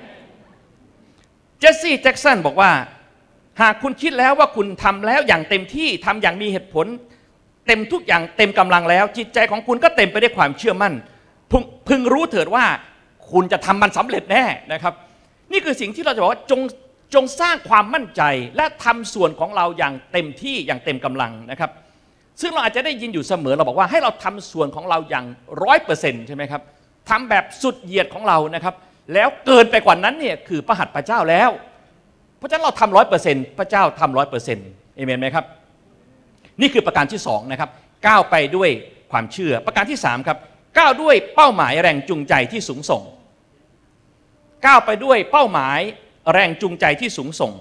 เจสซี่แจ็คสันบอกว่าหากคุณคิดแล้วว่าคุณทำแล้วอย่างเต็มที่ทำอย่างมีเหตุผลเต็มทุกอย่างเต็มกำลังแล้วจิตใจของคุณก็เต็มไปด้วยความเชื่อมั่นพึงรู้เถิดว่าคุณจะทำมันสำเร็จแน่นะครับนี่คือสิ่งที่เราจะบอกว่าจงจงสร้างความมั่นใจและทำส่วนของเราอย่างเต็มที่อย่างเต็มกำลังนะครับซึ่งเราอาจจะได้ยินอยู่เสมอเราบอกว่าให้เราทำส่วนของเราอย่างร้อยเปอร์เซ็นต์ใช่ไหมครับทำแบบสุดเหยียดของเรานะครับแล้วเกินไปกว่านั้นเนี่ยคือพระหัตถ์พระเจ้าแล้วเพราะฉะนั้นเราทำร้อยเปอร์เซ็นต์พระเจ้าทำร้อยเปอร์เซ็นต์เอเมนไหมครับนี่คือประการที่สองนะครับก้าวไปด้วยความเชื่อประการที่สามครับก้าวด้วยเป้าหมายแรงจูงใจที่สูงส่งก้าวไปด้วยเป้าหมายแรงจูงใจที่สูงส่ง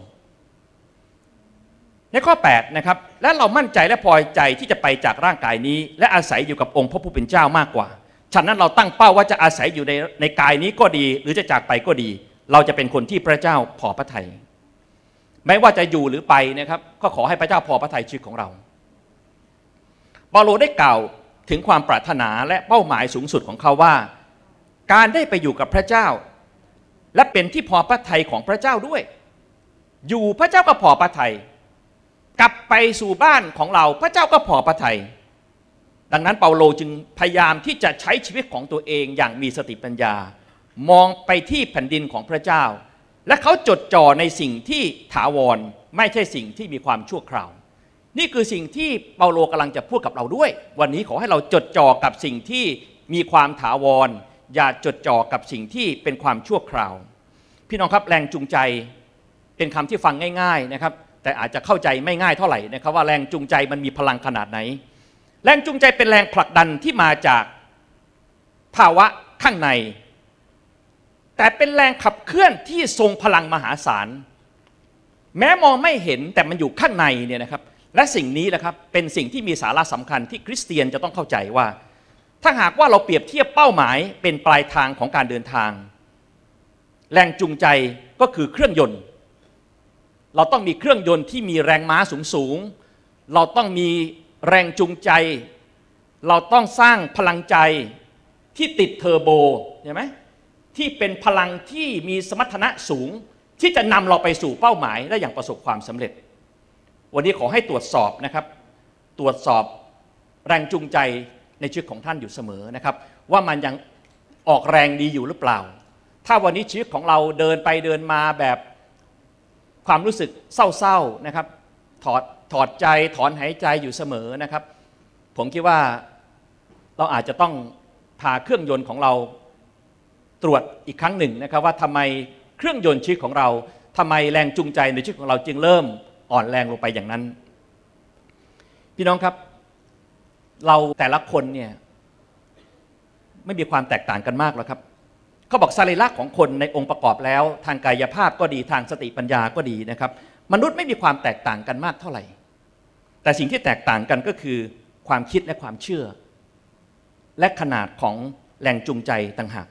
ในข้อแปดนะครับและเรามั่นใจและพอใจที่จะไปจากร่างกายนี้และอาศัยอยู่กับองค์พระผู้เป็นเจ้ามากกว่าฉะนั้นเราตั้งเป้าว่าจะอาศัยอยู่ในในกายนี้ก็ดีหรือจะจากไปก็ดีเราจะเป็นคนที่พระเจ้าพอพระทัยไม่ว่าจะอยู่หรือไปนะครับก็ขอให้พระเจ้าพอพระทัยชีวิตของเราเปาโลได้กล่าวถึงความปรารถนาและเป้าหมายสูงสุดของเขาว่าการได้ไปอยู่กับพระเจ้าและเป็นที่พอพระทัยของพระเจ้าด้วยอยู่พระเจ้าก็พอพระทัยกลับไปสู่บ้านของเราพระเจ้าก็พอพระทัยดังนั้นเปาโลจึงพยายามที่จะใช้ชีวิตของตัวเองอย่างมีสติปัญญามองไปที่แผ่นดินของพระเจ้าและเขาจดจ่อในสิ่งที่ถาวรไม่ใช่สิ่งที่มีความชั่วคราวนี่คือสิ่งที่เปาโลกำลังจะพูดกับเราด้วยวันนี้ขอให้เราจดจ่อกับสิ่งที่มีความถาวรอย่าจดจ่อกับสิ่งที่เป็นความชั่วคราวพี่น้องครับแรงจูงใจเป็นคำที่ฟังง่ายๆนะครับแต่อาจจะเข้าใจไม่ง่ายเท่าไหร่นะครับว่าแรงจูงใจมันมีพลังขนาดไหนแรงจูงใจเป็นแรงผลักดันที่มาจากภาวะข้างในแต่เป็นแรงขับเคลื่อนที่ทรงพลังมหาศาลแม้มองไม่เห็นแต่มันอยู่ข้างในเนี่ยนะครับและสิ่งนี้แหละครับเป็นสิ่งที่มีสาระสำคัญที่คริสเตียนจะต้องเข้าใจว่าถ้าหากว่าเราเปรียบเทียบเป้าหมายเป็นปลายทางของการเดินทางแรงจูงใจก็คือเครื่องยนต์เราต้องมีเครื่องยนต์ที่มีแรงม้าสูงๆเราต้องมีแรงจูงใจเราต้องสร้างพลังใจที่ติดเทอร์โบเห็นไหมที่เป็นพลังที่มีสมรรถนะสูงที่จะนำเราไปสู่เป้าหมายได้อย่างประสบความสำเร็จวันนี้ขอให้ตรวจสอบนะครับตรวจสอบแรงจูงใจในชีวิตของท่านอยู่เสมอนะครับว่ามันยังออกแรงดีอยู่หรือเปล่าถ้าวันนี้ชีวิตของเราเดินไปเดินมาแบบความรู้สึกเศร้าๆนะครับถอดถอดใจถอนหายใจอยู่เสมอนะครับผมคิดว่าเราอาจจะต้องพาเครื่องยนต์ของเราตรวจอีกครั้งหนึ่งนะครับว่าทำไมเครื่องยนต์ชีวิตของเราทำไมแรงจูงใจในชีวิตของเราจึงเริ่มอ่อนแรงลงไปอย่างนั้นพี่น้องครับเราแต่ละคนเนี่ยไม่มีความแตกต่างกันมากหรอกครับเขาบอกสรีระของคนในองค์ประกอบแล้วทางกายภาพก็ดีทางสติปัญญาก็ดีนะครับมนุษย์ไม่มีความแตกต่างกันมากเท่าไหร่แต่สิ่งที่แตกต่างกันก็คือความคิดและความเชื่อและขนาดของแรงจูงใจต่างหาก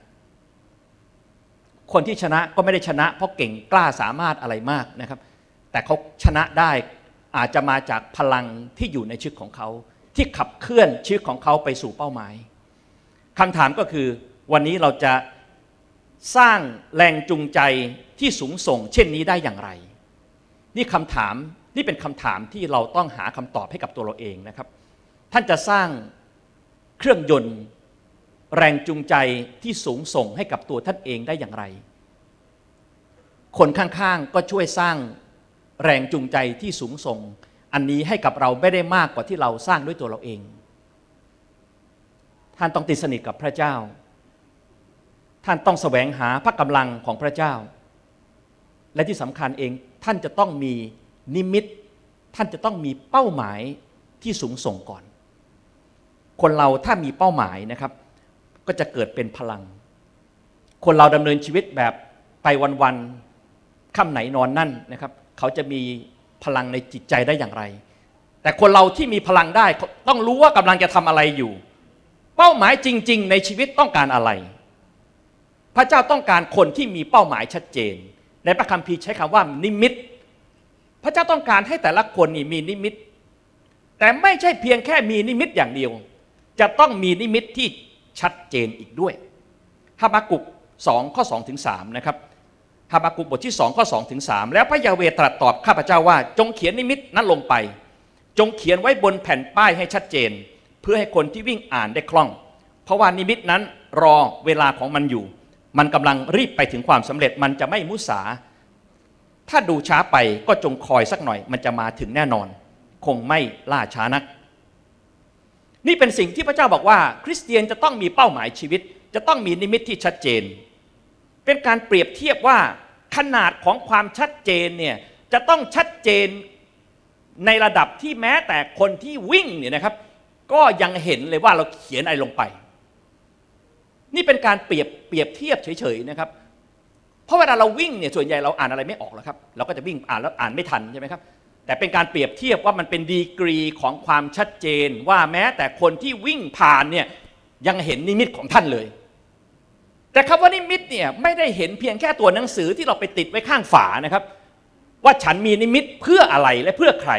คนที่ชนะก็ไม่ได้ชนะเพราะเก่งกล้าสามารถอะไรมากนะครับแต่เขาชนะได้อาจจะมาจากพลังที่อยู่ในชีวิตของเขาที่ขับเคลื่อนชีวิตของเขาไปสู่เป้าหมายคำถามก็คือวันนี้เราจะสร้างแรงจูงใจที่สูงส่งเช่นนี้ได้อย่างไรนี่คำถามนี่เป็นคำถามที่เราต้องหาคำตอบให้กับตัวเราเองนะครับท่านจะสร้างเครื่องยนต์แรงจูงใจที่สูงส่งให้กับตัวท่านเองได้อย่างไรคนข้างๆก็ช่วยสร้างแรงจูงใจที่สูงส่งอันนี้ให้กับเราไม่ได้มากกว่าที่เราสร้างด้วยตัวเราเองท่านต้องติดสนิทกับพระเจ้าท่านต้องแสวงหาพระกำลังของพระเจ้าและที่สำคัญเองท่านจะต้องมีนิมิตท่านจะต้องมีเป้าหมายที่สูงส่งก่อนคนเราถ้ามีเป้าหมายนะครับก็จะเกิดเป็นพลังคนเราดำเนินชีวิตแบบไปวันๆค่ำไหนนอนนั่นนะครับเขาจะมีพลังในจิตใจได้อย่างไรแต่คนเราที่มีพลังได้ต้องรู้ว่ากำลังจะทำอะไรอยู่เป้าหมายจริงๆในชีวิตต้องการอะไรพระเจ้าต้องการคนที่มีเป้าหมายชัดเจนในพระคัมภีร์ใช้คำว่านิมิตพระเจ้าต้องการให้แต่ละคนนี่มีนิมิตแต่ไม่ใช่เพียงแค่มีนิมิตอย่างเดียวจะต้องมีนิมิตที่ชัดเจนอีกด้วยฮาบากุกสองข้อสองถึงสามนะครับฮาบากุกบทที่สองข้อสองถึงสามแล้วพระยาเวห์ตรัสตอบข้าพเจ้าว่าจงเขียนนิมิตนั้นลงไปจงเขียนไว้บนแผ่นป้ายให้ชัดเจนเพื่อให้คนที่วิ่งอ่านได้คล่องเพราะว่านิมิตนั้นรอเวลาของมันอยู่มันกำลังรีบไปถึงความสำเร็จมันจะไม่มุสาถ้าดูช้าไปก็จงคอยสักหน่อยมันจะมาถึงแน่นอนคงไม่ล่าช้านักนี่เป็นสิ่งที่พระเจ้าบอกว่าคริสเตียนจะต้องมีเป้าหมายชีวิตจะต้องมีนิมิตที่ชัดเจนเป็นการเปรียบเทียบว่าขนาดของความชัดเจนเนี่ยจะต้องชัดเจนในระดับที่แม้แต่คนที่วิ่งเนี่ยนะครับก็ยังเห็นเลยว่าเราเขียนอะไรลงไปนี่เป็นการเปรียบเปรียบเทียบเฉยๆนะครับเพราะเวลาเราวิ่งเนี่ยส่วนใหญ่เราอ่านอะไรไม่ออกหรอกครับเราก็จะวิ่งอ่านแล้วอ่านไม่ทันใช่ไหมครับแต่เป็นการเปรียบเทียบว่ามันเป็นดีกรีของความชัดเจนว่าแม้แต่คนที่วิ่งผ่านเนี่ยยังเห็นนิมิตของท่านเลยแต่คำว่านิมิตเนี่ยไม่ได้เห็นเพียงแค่ตัวหนังสือที่เราไปติดไว้ข้างฝานะครับว่าฉันมีนิมิตเพื่ออะไรและเพื่อใคร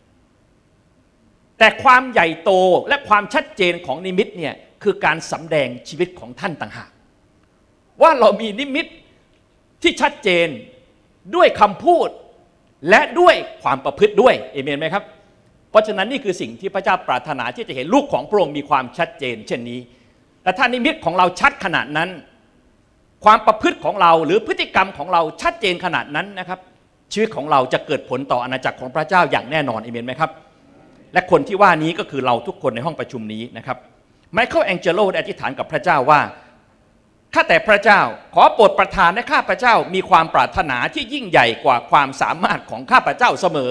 แต่ความใหญ่โตและความชัดเจนของนิมิตเนี่ยคือการสำแดงชีวิตของท่านต่างหากว่าเรามีนิมิตที่ชัดเจนด้วยคำพูดและด้วยความประพฤติด้วยเอเมนไหมครับเพราะฉะนั้นนี่คือสิ่งที่พระเจ้าปรารถนาที่จะเห็นลูกของพระองค์มีความชัดเจนเช่นนี้แต่ถ้านิมิตของเราชัดขนาดนั้นความประพฤติของเราหรือพฤติกรรมของเราชัดเจนขนาดนั้นนะครับชีวิตของเราจะเกิดผลต่ออาณาจักรของพระเจ้าอย่างแน่นอนเอเมนไหมครับและคนที่ว่านี้ก็คือเราทุกคนในห้องประชุมนี้นะครับไมเคิลแองเจโลได้อธิษฐานกับพระเจ้าว่าข้าแต่พระเจ้าขอโปรดประทานให้ข้าพระเจ้ามีความปรารถนาที่ยิ่งใหญ่กว่าความสามารถของข้าพระเจ้าเสมอ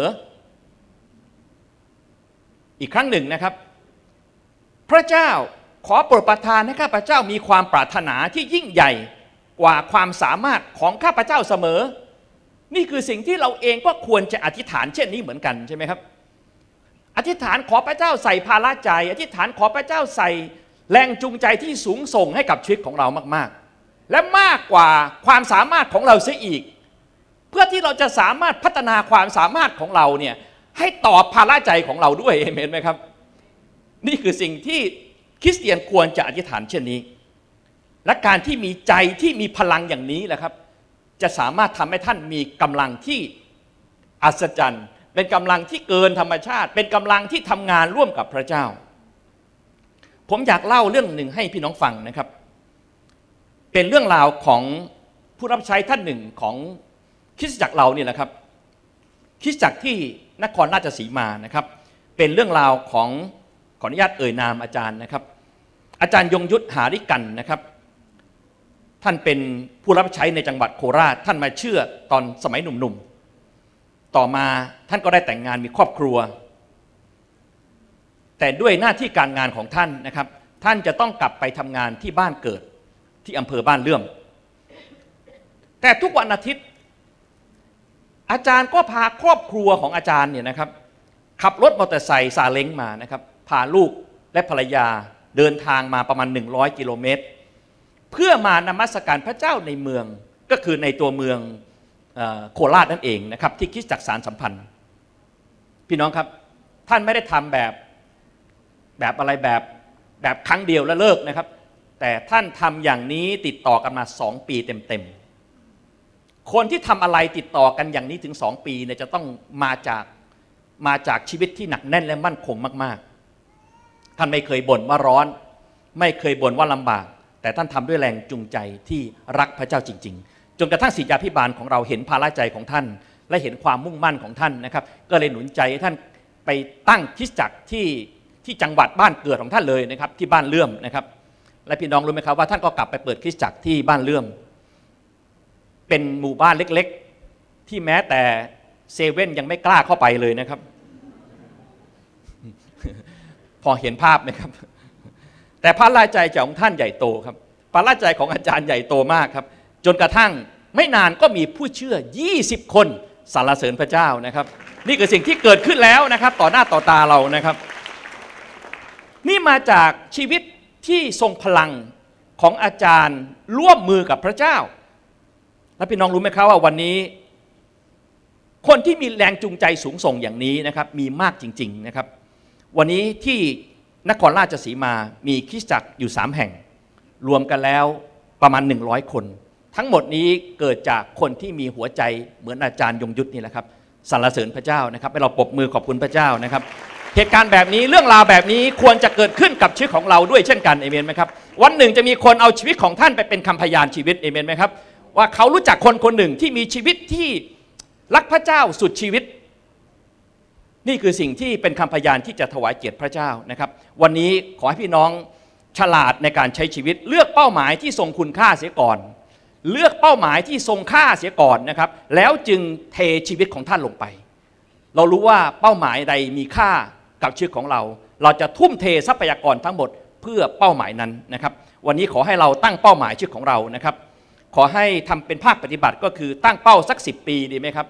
อีกครั้งหนึ่งนะครับพระเจ้าขอโปรดประทานให้ข้าพระเจ้ามีความปรารถนาที่ยิ่งใหญ่กว่าความสามารถของข้าพระเจ้าเสมอนี่คือสิ่งที่เราเองก็ควรจะอธิษฐานเช่นนี้เหมือนกันใช่ไหมครับอธิษฐานขอพระเจ้าใส่ภาระใจอธิษฐานขอพระเจ้าใส่แรงจูงใจที่สูงส่งให้กับชีวิตของเรามากๆและมากกว่าความสามารถของเราเสียอีกเพื่อที่เราจะสามารถพัฒนาความสามารถของเราเนี่ยให้ตอบภาระใจของเราด้วยเอเมนไหมครับนี่คือสิ่งที่คริสเตียนควรจะอธิษฐานเช่นนี้และการที่มีใจที่มีพลังอย่างนี้แหละครับจะสามารถทำให้ท่านมีกำลังที่อัศจรรย์เป็นกำลังที่เกินธรรมชาติเป็นกำลังที่ทำงานร่วมกับพระเจ้าผมอยากเล่าเรื่องหนึ่งให้พี่น้องฟังนะครับเป็นเรื่องราวของผู้รับใช้ท่านหนึ่งของคริสตจักรเราเนี่ยแหละครับคริสตจักรที่นครราชสีมานะครับเป็นเรื่องราวของขออนุญาตเอ่ยนามอาจารย์นะครับอาจารย์ยงยุทธหาริกันนะครับท่านเป็นผู้รับใช้ในจังหวัดโคราชท่านมาเชื่อตอนสมัยหนุ่มๆต่อมาท่านก็ได้แต่งงานมีครอบครัวแต่ด้วยหน้าที่การงานของท่านนะครับท่านจะต้องกลับไปทำงานที่บ้านเกิดที่อำเภอบ้านเลื่อมแต่ทุกวันอาทิตย์อาจารย์ก็พาครอบครัวของอาจารย์เนี่ยนะครับขับรถมอเตอร์ไซค์ซาเล้งมานะครับพาลูกและภรรยาเดินทางมาประมาณหนึ่งร้อยกิโลเมตรเพื่อมานมัสการพระเจ้าในเมืองก็คือในตัวเมืองโคราชนั่นเองนะครับที่คริสตจักรสารสัมพันธ์พี่น้องครับท่านไม่ได้ทำแบบแบบอะไรแบบแบบครั้งเดียวแล้วเลิกนะครับแต่ท่านทำอย่างนี้ติดต่อกันมาสองปีเต็มๆคนที่ทำอะไรติดต่อกันอย่างนี้ถึงสองปีเนี่ยจะต้องมาจากมาจากชีวิตที่หนักแน่นและมั่นคงมากๆท่านไม่เคยบ่นว่าร้อนไม่เคยบ่นว่าลำบากแต่ท่านทำด้วยแรงจูงใจที่รักพระเจ้าจริงๆจนกระทั่งศิษยาภิบาลของเราเห็นภาระใจของท่านและเห็นความมุ่งมั่นของท่านนะครับก็เลยหนุนใจให้ท่านไปตั้งคริสตจักรที่ที่จังหวัดบ้านเกิดของท่านเลยนะครับที่บ้านเลื่อมนะครับและพี่น้องรู้ไหมครับว่าท่านก็กลับไปเปิดคริสตจักรที่บ้านเลื่อมเป็นหมู่บ้านเล็กๆที่แม้แต่เซเว่นยังไม่กล้าเข้าไปเลยนะครับ พอเห็นภาพไหมครับแต่พระราชใจของท่านใหญ่โตครับพระราชใจของอาจารย์ใหญ่โตมากครับจนกระทั่งไม่นานก็มีผู้เชื่อยี่สิบคนสรรเสริญพระเจ้านะครับนี่คือสิ่งที่เกิดขึ้นแล้วนะครับต่อหน้าต่อตาเรานะครับนี่มาจากชีวิตที่ทรงพลังของอาจารย์ร่วมมือกับพระเจ้าและพี่น้องรู้ไหมครับว่าวันนี้คนที่มีแรงจูงใจสูงส่งอย่างนี้นะครับมีมากจริงๆนะครับวันนี้ที่นครราชสีมามีคริสตจักรอยู่สามแห่งรวมกันแล้วประมาณหนึ่งร้อยคนทั้งหมดนี้เกิดจากคนที่มีหัวใจเหมือนอาจารย์ยงยุทธนี่แหละครับสรรเสริญพระเจ้านะครับให้เราปรบมือขอบคุณพระเจ้านะครับเหตุการณ์แบบนี้เรื่องราวแบบนี้ควรจะเกิดขึ้นกับชีวิตของเราด้วยเช่นกันเอเมนไหมครับวันหนึ่งจะมีคนเอาชีวิตของท่านไปเป็นคำพยานชีวิตเอเมนไหมครับว่าเขารู้จักคนคนหนึ่งที่มีชีวิตที่รักพระเจ้าสุดชีวิตนี่คือสิ่งที่เป็นคำพยานที่จะถวายเกียรติพระเจ้านะครับวันนี้ขอให้พี่น้องฉลาดในการใช้ชีวิตเลือกเป้าหมายที่ทรงคุณค่าเสียก่อนเลือกเป้าหมายที่ทรงค่าเสียก่อนนะครับแล้วจึงเทชีวิตของท่านลงไปเรารู้ว่าเป้าหมายใดมีค่ากับชีวิตของเราเราจะทุ่มเททรัพยากรทั้งหมดเพื่อเป้าหมายนั้นนะครับวันนี้ขอให้เราตั้งเป้าหมายชีวิตของเรานะครับขอให้ทำเป็นภาคปฏิบัติก็คือตั้งเป้าสักสิบปีดีไหมครับ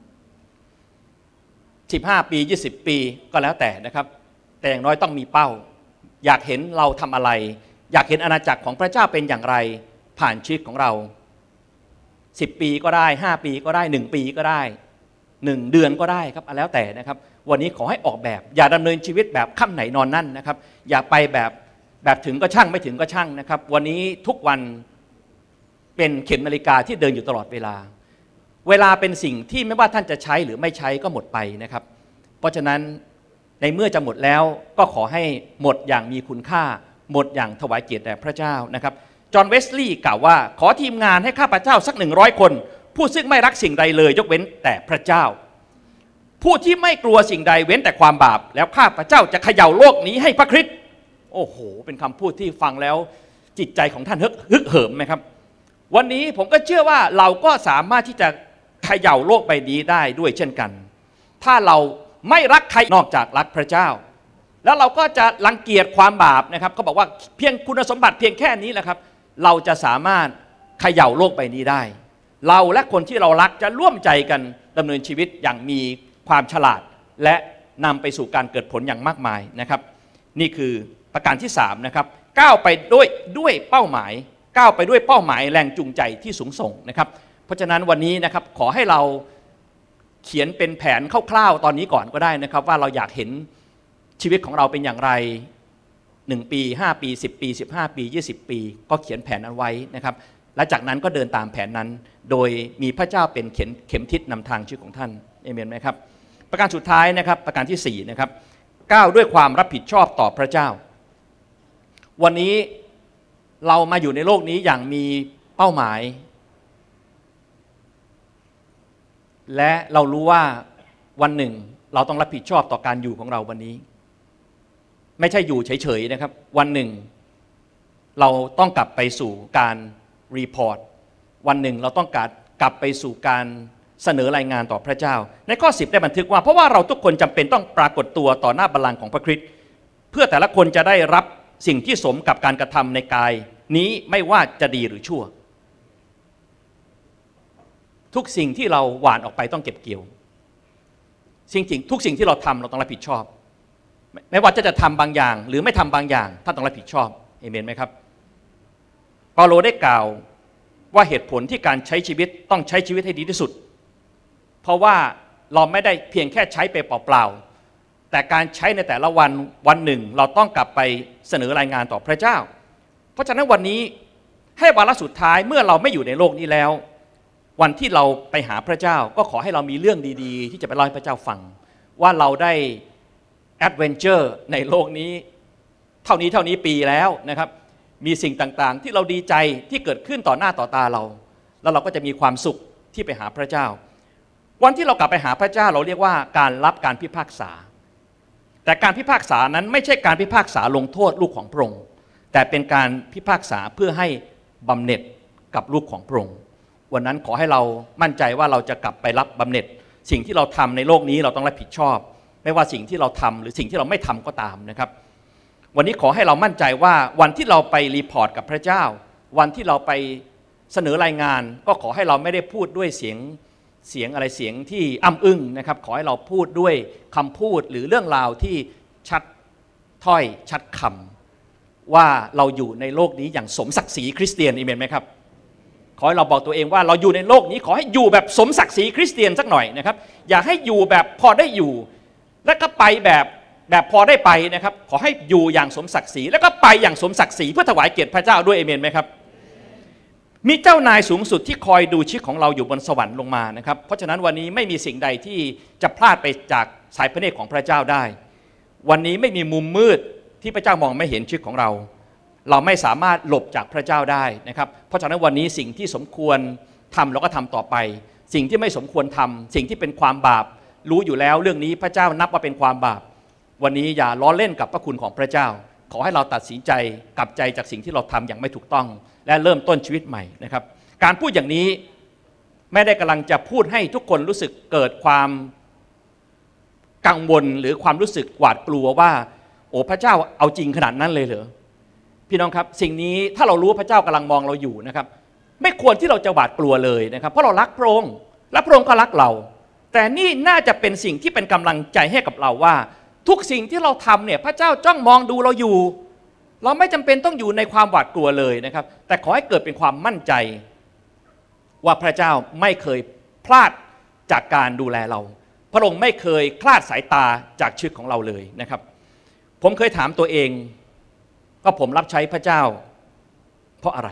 สิบห้าปียี่สิบปีก็แล้วแต่นะครับแต่อย่างน้อยต้องมีเป้าอยากเห็นเราทำอะไรอยากเห็นอาณาจักรของพระเจ้าเป็นอย่างไรผ่านชีวิตของเราสิบปีก็ได้ห้าปีก็ได้หนึ่งปีก็ได้หนึ่งเดือนก็ได้ครับแล้วแต่นะครับวันนี้ขอให้ออกแบบอย่าดำเนินชีวิตแบบค่ำไหนนอนนั่นนะครับอย่าไปแบบแบบถึงก็ช่างไม่ถึงก็ช่างนะครับวันนี้ทุกวันเป็นเข็มนาฬิกาที่เดินอยู่ตลอดเวลาเวลาเป็นสิ่งที่ไม่ว่าท่านจะใช้หรือไม่ใช้ก็หมดไปนะครับเพราะฉะนั้นในเมื่อจะหมดแล้วก็ขอให้หมดอย่างมีคุณค่าหมดอย่างถวายเกียรติแด่พระเจ้านะครับจอห์นเวสลีย์กล่าวว่าขอทีมงานให้ข้าพเจ้าสักหนึ่งร้อยคนผู้ซึ่งไม่รักสิ่งใดเลยยกเว้นแต่พระเจ้าผู้ที่ไม่กลัวสิ่งใดเว้นแต่ความบาปแล้วข้าพเจ้าจะเขย่าโลกนี้ให้พระคริสต์โอ้โหเป็นคำพูดที่ฟังแล้วจิตใจของท่านฮึกเหิมไหมครับวันนี้ผมก็เชื่อว่าเราก็สามารถที่จะเขย่าโลกใบนี้ได้ด้วยเช่นกันถ้าเราไม่รักใครนอกจากรักพระเจ้าแล้วเราก็จะรังเกียจความบาปนะครับเขาบอกว่าเพียงคุณสมบัติเพียงแค่นี้แหละครับเราจะสามารถเขย่าโลกใบนี้ได้เราและคนที่เรารักจะร่วมใจกันดำเนินชีวิตอย่างมีความฉลาดและนำไปสู่การเกิดผลอย่างมากมายนะครับนี่คือประการที่สามนะครับก้าวไปด้วยด้วยเป้าหมายก้าวไปด้วยเป้าหมายแรงจูงใจที่สูงส่งนะครับเพราะฉะนั้นวันนี้นะครับขอให้เราเขียนเป็นแผนคร่าวๆตอนนี้ก่อนก็ได้นะครับว่าเราอยากเห็นชีวิตของเราเป็นอย่างไรหนึ่งปีห้าปีสิบปีสิบห้าปียี่สิบปีก็เขียนแผนนั้นไว้นะครับและจากนั้นก็เดินตามแผนนั้นโดยมีพระเจ้าเป็นเข็มเข็มทิศนำทางชีวิตของท่านเอเมนไหมครับประการสุดท้ายนะครับประการที่สี่นะครับก้าวด้วยความรับผิดชอบต่อพระเจ้าวันนี้เรามาอยู่ในโลกนี้อย่างมีเป้าหมายและเรารู้ว่าวันหนึ่งเราต้องรับผิดชอบต่อการอยู่ของเราวันนี้ไม่ใช่อยู่เฉยๆนะครับวันหนึ่งเราต้องกลับไปสู่การรีพอร์ตวันหนึ่งเราต้องการกลับไปสู่การเสนอรายงานต่อพระเจ้าในข้อสิบได้บันทึกว่าเพราะว่าเราทุกคนจำเป็นต้องปรากฏตัวต่อหน้าบัลลังก์ของพระคริสต์เพื่อแต่ละคนจะได้รับสิ่งที่สมกับการกระทำในกายนี้ไม่ว่าจะดีหรือชั่วทุกสิ่งที่เราหว่านออกไปต้องเก็บเกี่ยวสิ่งทุกสิ่งที่เราทำเราต้องรับผิดชอบไม่ว่าจะจะทำบางอย่างหรือไม่ทำบางอย่างท่านต้องรับผิดชอบเอเมนไหมครับเปาโลได้กล่าวว่าเหตุผลที่การใช้ชีวิตต้องใช้ชีวิตให้ดีที่สุดเพราะว่าเราไม่ได้เพียงแค่ใช้ไปเปล่าๆแต่การใช้ในแต่ละวันวันหนึ่งเราต้องกลับไปเสนอรายงานต่อพระเจ้าเพราะฉะนั้นวันนี้ให้วาระสุดท้ายเมื่อเราไม่อยู่ในโลกนี้แล้ววันที่เราไปหาพระเจ้าก็ขอให้เรามีเรื่องดีๆที่จะไปเล่าให้พระเจ้าฟังว่าเราได้แอดเวนเจอร์ในโลกนี้เท่านี้เท่านี้ปีแล้วนะครับมีสิ่งต่างๆที่เราดีใจที่เกิดขึ้นต่อหน้าต่อตาเราแล้วเราก็จะมีความสุขที่ไปหาพระเจ้าวันที่เรากลับไปหาพระเจ้าเราเรียกว่าการรับการพิพากษาแต่การพิพากษานั้นไม่ใช่การพิพากษาลงโทษลูกของพระองค์แต่เป็นการพิพากษาเพื่อให้บำเหน็จกับลูกของพระองค์วันนั้นขอให้เรามั่นใจว่าเราจะกลับไปรับบำเหน็จสิ่งที่เราทำในโลกนี้เราต้องรับผิดชอบไม่ว่าสิ่งที่เราทำหรือสิ่งที่เราไม่ทำก็ตามนะครับวันนี้ขอให้เรามั่นใจว่าวันที่เราไปรีพอร์ตกับพระเจ้าวันที่เราไปเสนอรายงานก็ขอให้เราไม่ได้พูดด้วยเสียงเสียงอะไรเสียงที่อ้ำอึ้งนะครับขอให้เราพูดด้วยคำพูดหรือเรื่องราวที่ชัดถ้อยชัดคำว่าเราอยู่ในโลกนี้อย่างสมศักดิ์ศรีคริสเตียนอาเมนไหมครับขอให้เราบอกตัวเองว่าเราอยู่ในโลกนี้ขอให้อยู่แบบสมศักดิ์ศรีคริสเตียนสักหน่อยนะครับอย่าให้อยู่แบบพอได้อยู่แล้วก็ไปแบบแบบพอได้ไปนะครับขอให้อยู่อย่างสมศักดิ์ศรีแล้วก็ไปอย่างสมศักดิ์ศรีเพื่อถวายเกียรติพระเจ้าด้วยอาเมนไหมครับมีเจ้านายสูงสุดที่คอยดูชีวิตของเราอยู่บนสวรรค์ลงมานะครับเพราะฉะนั้นวันนี้ไม่มีสิ่งใดที่จะพลาดไปจากสายพระเนตรของพระเจ้าได้วันนี้ไม่มีมุมมืดที่พระเจ้ามองไม่เห็นชีวิตของเราเราไม่สามารถหลบจากพระเจ้าได้นะครับเพราะฉะนั้นวันนี้สิ่งที่สมควรทำเราก็ทำต่อไปสิ่งที่ไม่สมควรทำสิ่งที่เป็นความบาปรู้อยู่แล้วเรื่องนี้พระเจ้านับว่าเป็นความบาปวันนี้อย่าล้อเล่นกับพระคุณของพระเจ้าขอให้เราตัดสินใจกลับใจจากสิ่งที่เราทำอย่างไม่ถูกต้องและเริ่มต้นชีวิตใหม่นะครับการพูดอย่างนี้ไม่ได้กำลังจะพูดให้ทุกคนรู้สึกเกิดความกังวลหรือความรู้สึกหวาดกลัวว่าโอ้พระเจ้าเอาจริงขนาดนั้นเลยเหรอพี่น้องครับสิ่งนี้ถ้าเรารู้ว่าพระเจ้ากำลังมองเราอยู่นะครับไม่ควรที่เราจะหวาดกลัวเลยนะครับเพราะเรารักพระองค์และพระองค์ก็รักเราแต่นี่น่าจะเป็นสิ่งที่เป็นกำลังใจให้กับเราว่าทุกสิ่งที่เราทำเนี่ยพระเจ้าจ้องมองดูเราอยู่เราไม่จำเป็นต้องอยู่ในความหวาดกลัวเลยนะครับแต่ขอให้เกิดเป็นความมั่นใจว่าพระเจ้าไม่เคยพลาดจากการดูแลเราพระองค์ไม่เคยคลาดสายตาจากชีวิตของเราเลยนะครับผมเคยถามตัวเองว่าผมรับใช้พระเจ้าเพราะอะไร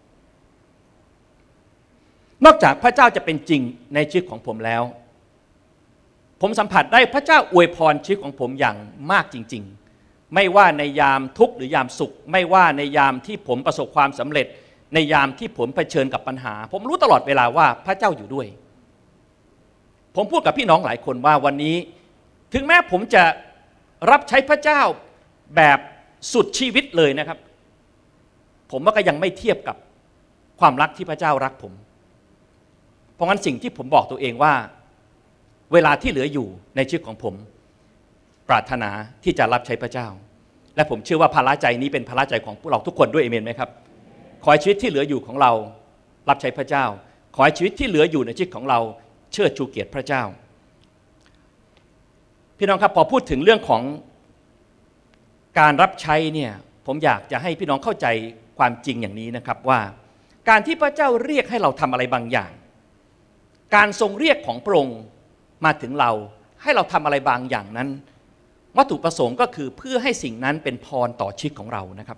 นอกจากพระเจ้าจะเป็นจริงในชีวิตของผมแล้วผมสัมผัสได้พระเจ้าอวยพรชีวิตของผมอย่างมากจริงๆไม่ว่าในยามทุกข์หรือยามสุขไม่ว่าในยามที่ผมประสบความสำเร็จในยามที่ผมเผชิญกับปัญหาผมรู้ตลอดเวลาว่าพระเจ้าอยู่ด้วยผมพูดกับพี่น้องหลายคนว่าวันนี้ถึงแม้ผมจะรับใช้พระเจ้าแบบสุดชีวิตเลยนะครับผมว่าก็ยังไม่เทียบกับความรักที่พระเจ้ารักผมเพราะงั้นสิ่งที่ผมบอกตัวเองว่าเวลาที่เหลืออยู่ในชีวิตของผมปรารถนาที่จะรับใช้พระเจ้าและผมเชื่อว่าภาระใจนี้เป็นภาระใจของพวกเราทุกคนด้วยเอเมนไหมครับขอให้ชีวิตที่เหลืออยู่ของเรารับใช้พระเจ้าขอให้ชีวิตที่เหลืออยู่ในชีวิตของเราเชิดชูเกียรติพระเจ้าพี่น้องครับพอพูดถึงเรื่องของการรับใช้เนี่ยผมอยากจะให้พี่น้องเข้าใจความจริงอย่างนี้นะครับว่าการที่พระเจ้าเรียกให้เราทำอะไรบางอย่างการทรงเรียกของพระองค์มาถึงเราให้เราทำอะไรบางอย่างนั้นวัตถุประสงค์ก็คือเพื่อให้สิ่งนั้นเป็นพรต่อชีวิตของเรานะครับ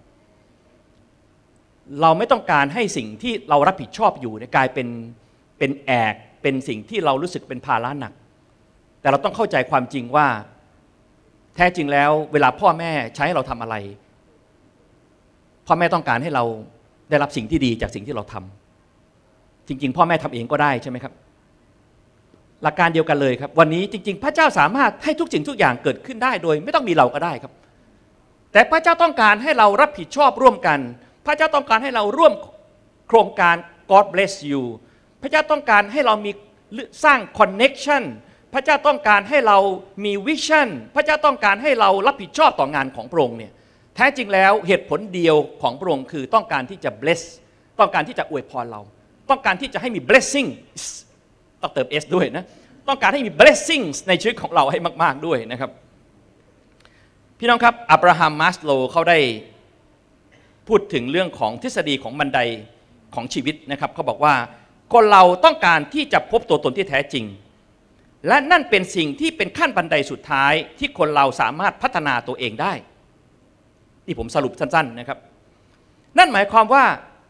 เราไม่ต้องการให้สิ่งที่เรารับผิดชอบอยู่กลายเป็นเป็นแอกเป็นสิ่งที่เรารู้สึกเป็นภาระหนักแต่เราต้องเข้าใจความจริงว่าแท้จริงแล้วเวลาพ่อแม่ใช้ให้เราทำอะไรพ่อแม่ต้องการให้เราได้รับสิ่งที่ดีจากสิ่งที่เราทำจริงๆพ่อแม่ทำเองก็ได้ใช่ไหมครับหลักการเดียวกันเลยครับวันนี้จริงๆพระเจ้าสามารถให้ทุกสิ่งทุกอย่างเกิดขึ้นได้โดยไม่ต้องมีเราก็ได้ครับแต่พระเจ้าต้องการให้เรารับผิดชอบร่วมกันพระเจ้าต้องการให้เราร่วมโครงการ God bless you พระเจ้าต้องการให้เรามีสร้าง connection พระเจ้าต้องการให้เรามี vision พระเจ้าต้องการให้เรารับผิดชอบต่องานของพระองค์เนี่ยแท้จริงแล้วเหตุผลเดียวของพระองค์คือต้องการที่จะ bless ต้องการที่จะอวยพรเราต้องการที่จะให้มี blessingต้องเติม S ด้วยนะต้องการให้มี blessings ในชีวิตของเราให้มากๆด้วยนะครับพี่น้องครับอับราฮัมมัสโลว์เขาได้พูดถึงเรื่องของทฤษฎีของบันไดของชีวิตนะครับเขาบอกว่าคนเราต้องการที่จะพบตัวตนที่แท้จริงและนั่นเป็นสิ่งที่เป็นขั้นบันไดสุดท้ายที่คนเราสามารถพัฒนาตัวเองได้ที่ผมสรุปสั้นๆนะครับนั่นหมายความว่า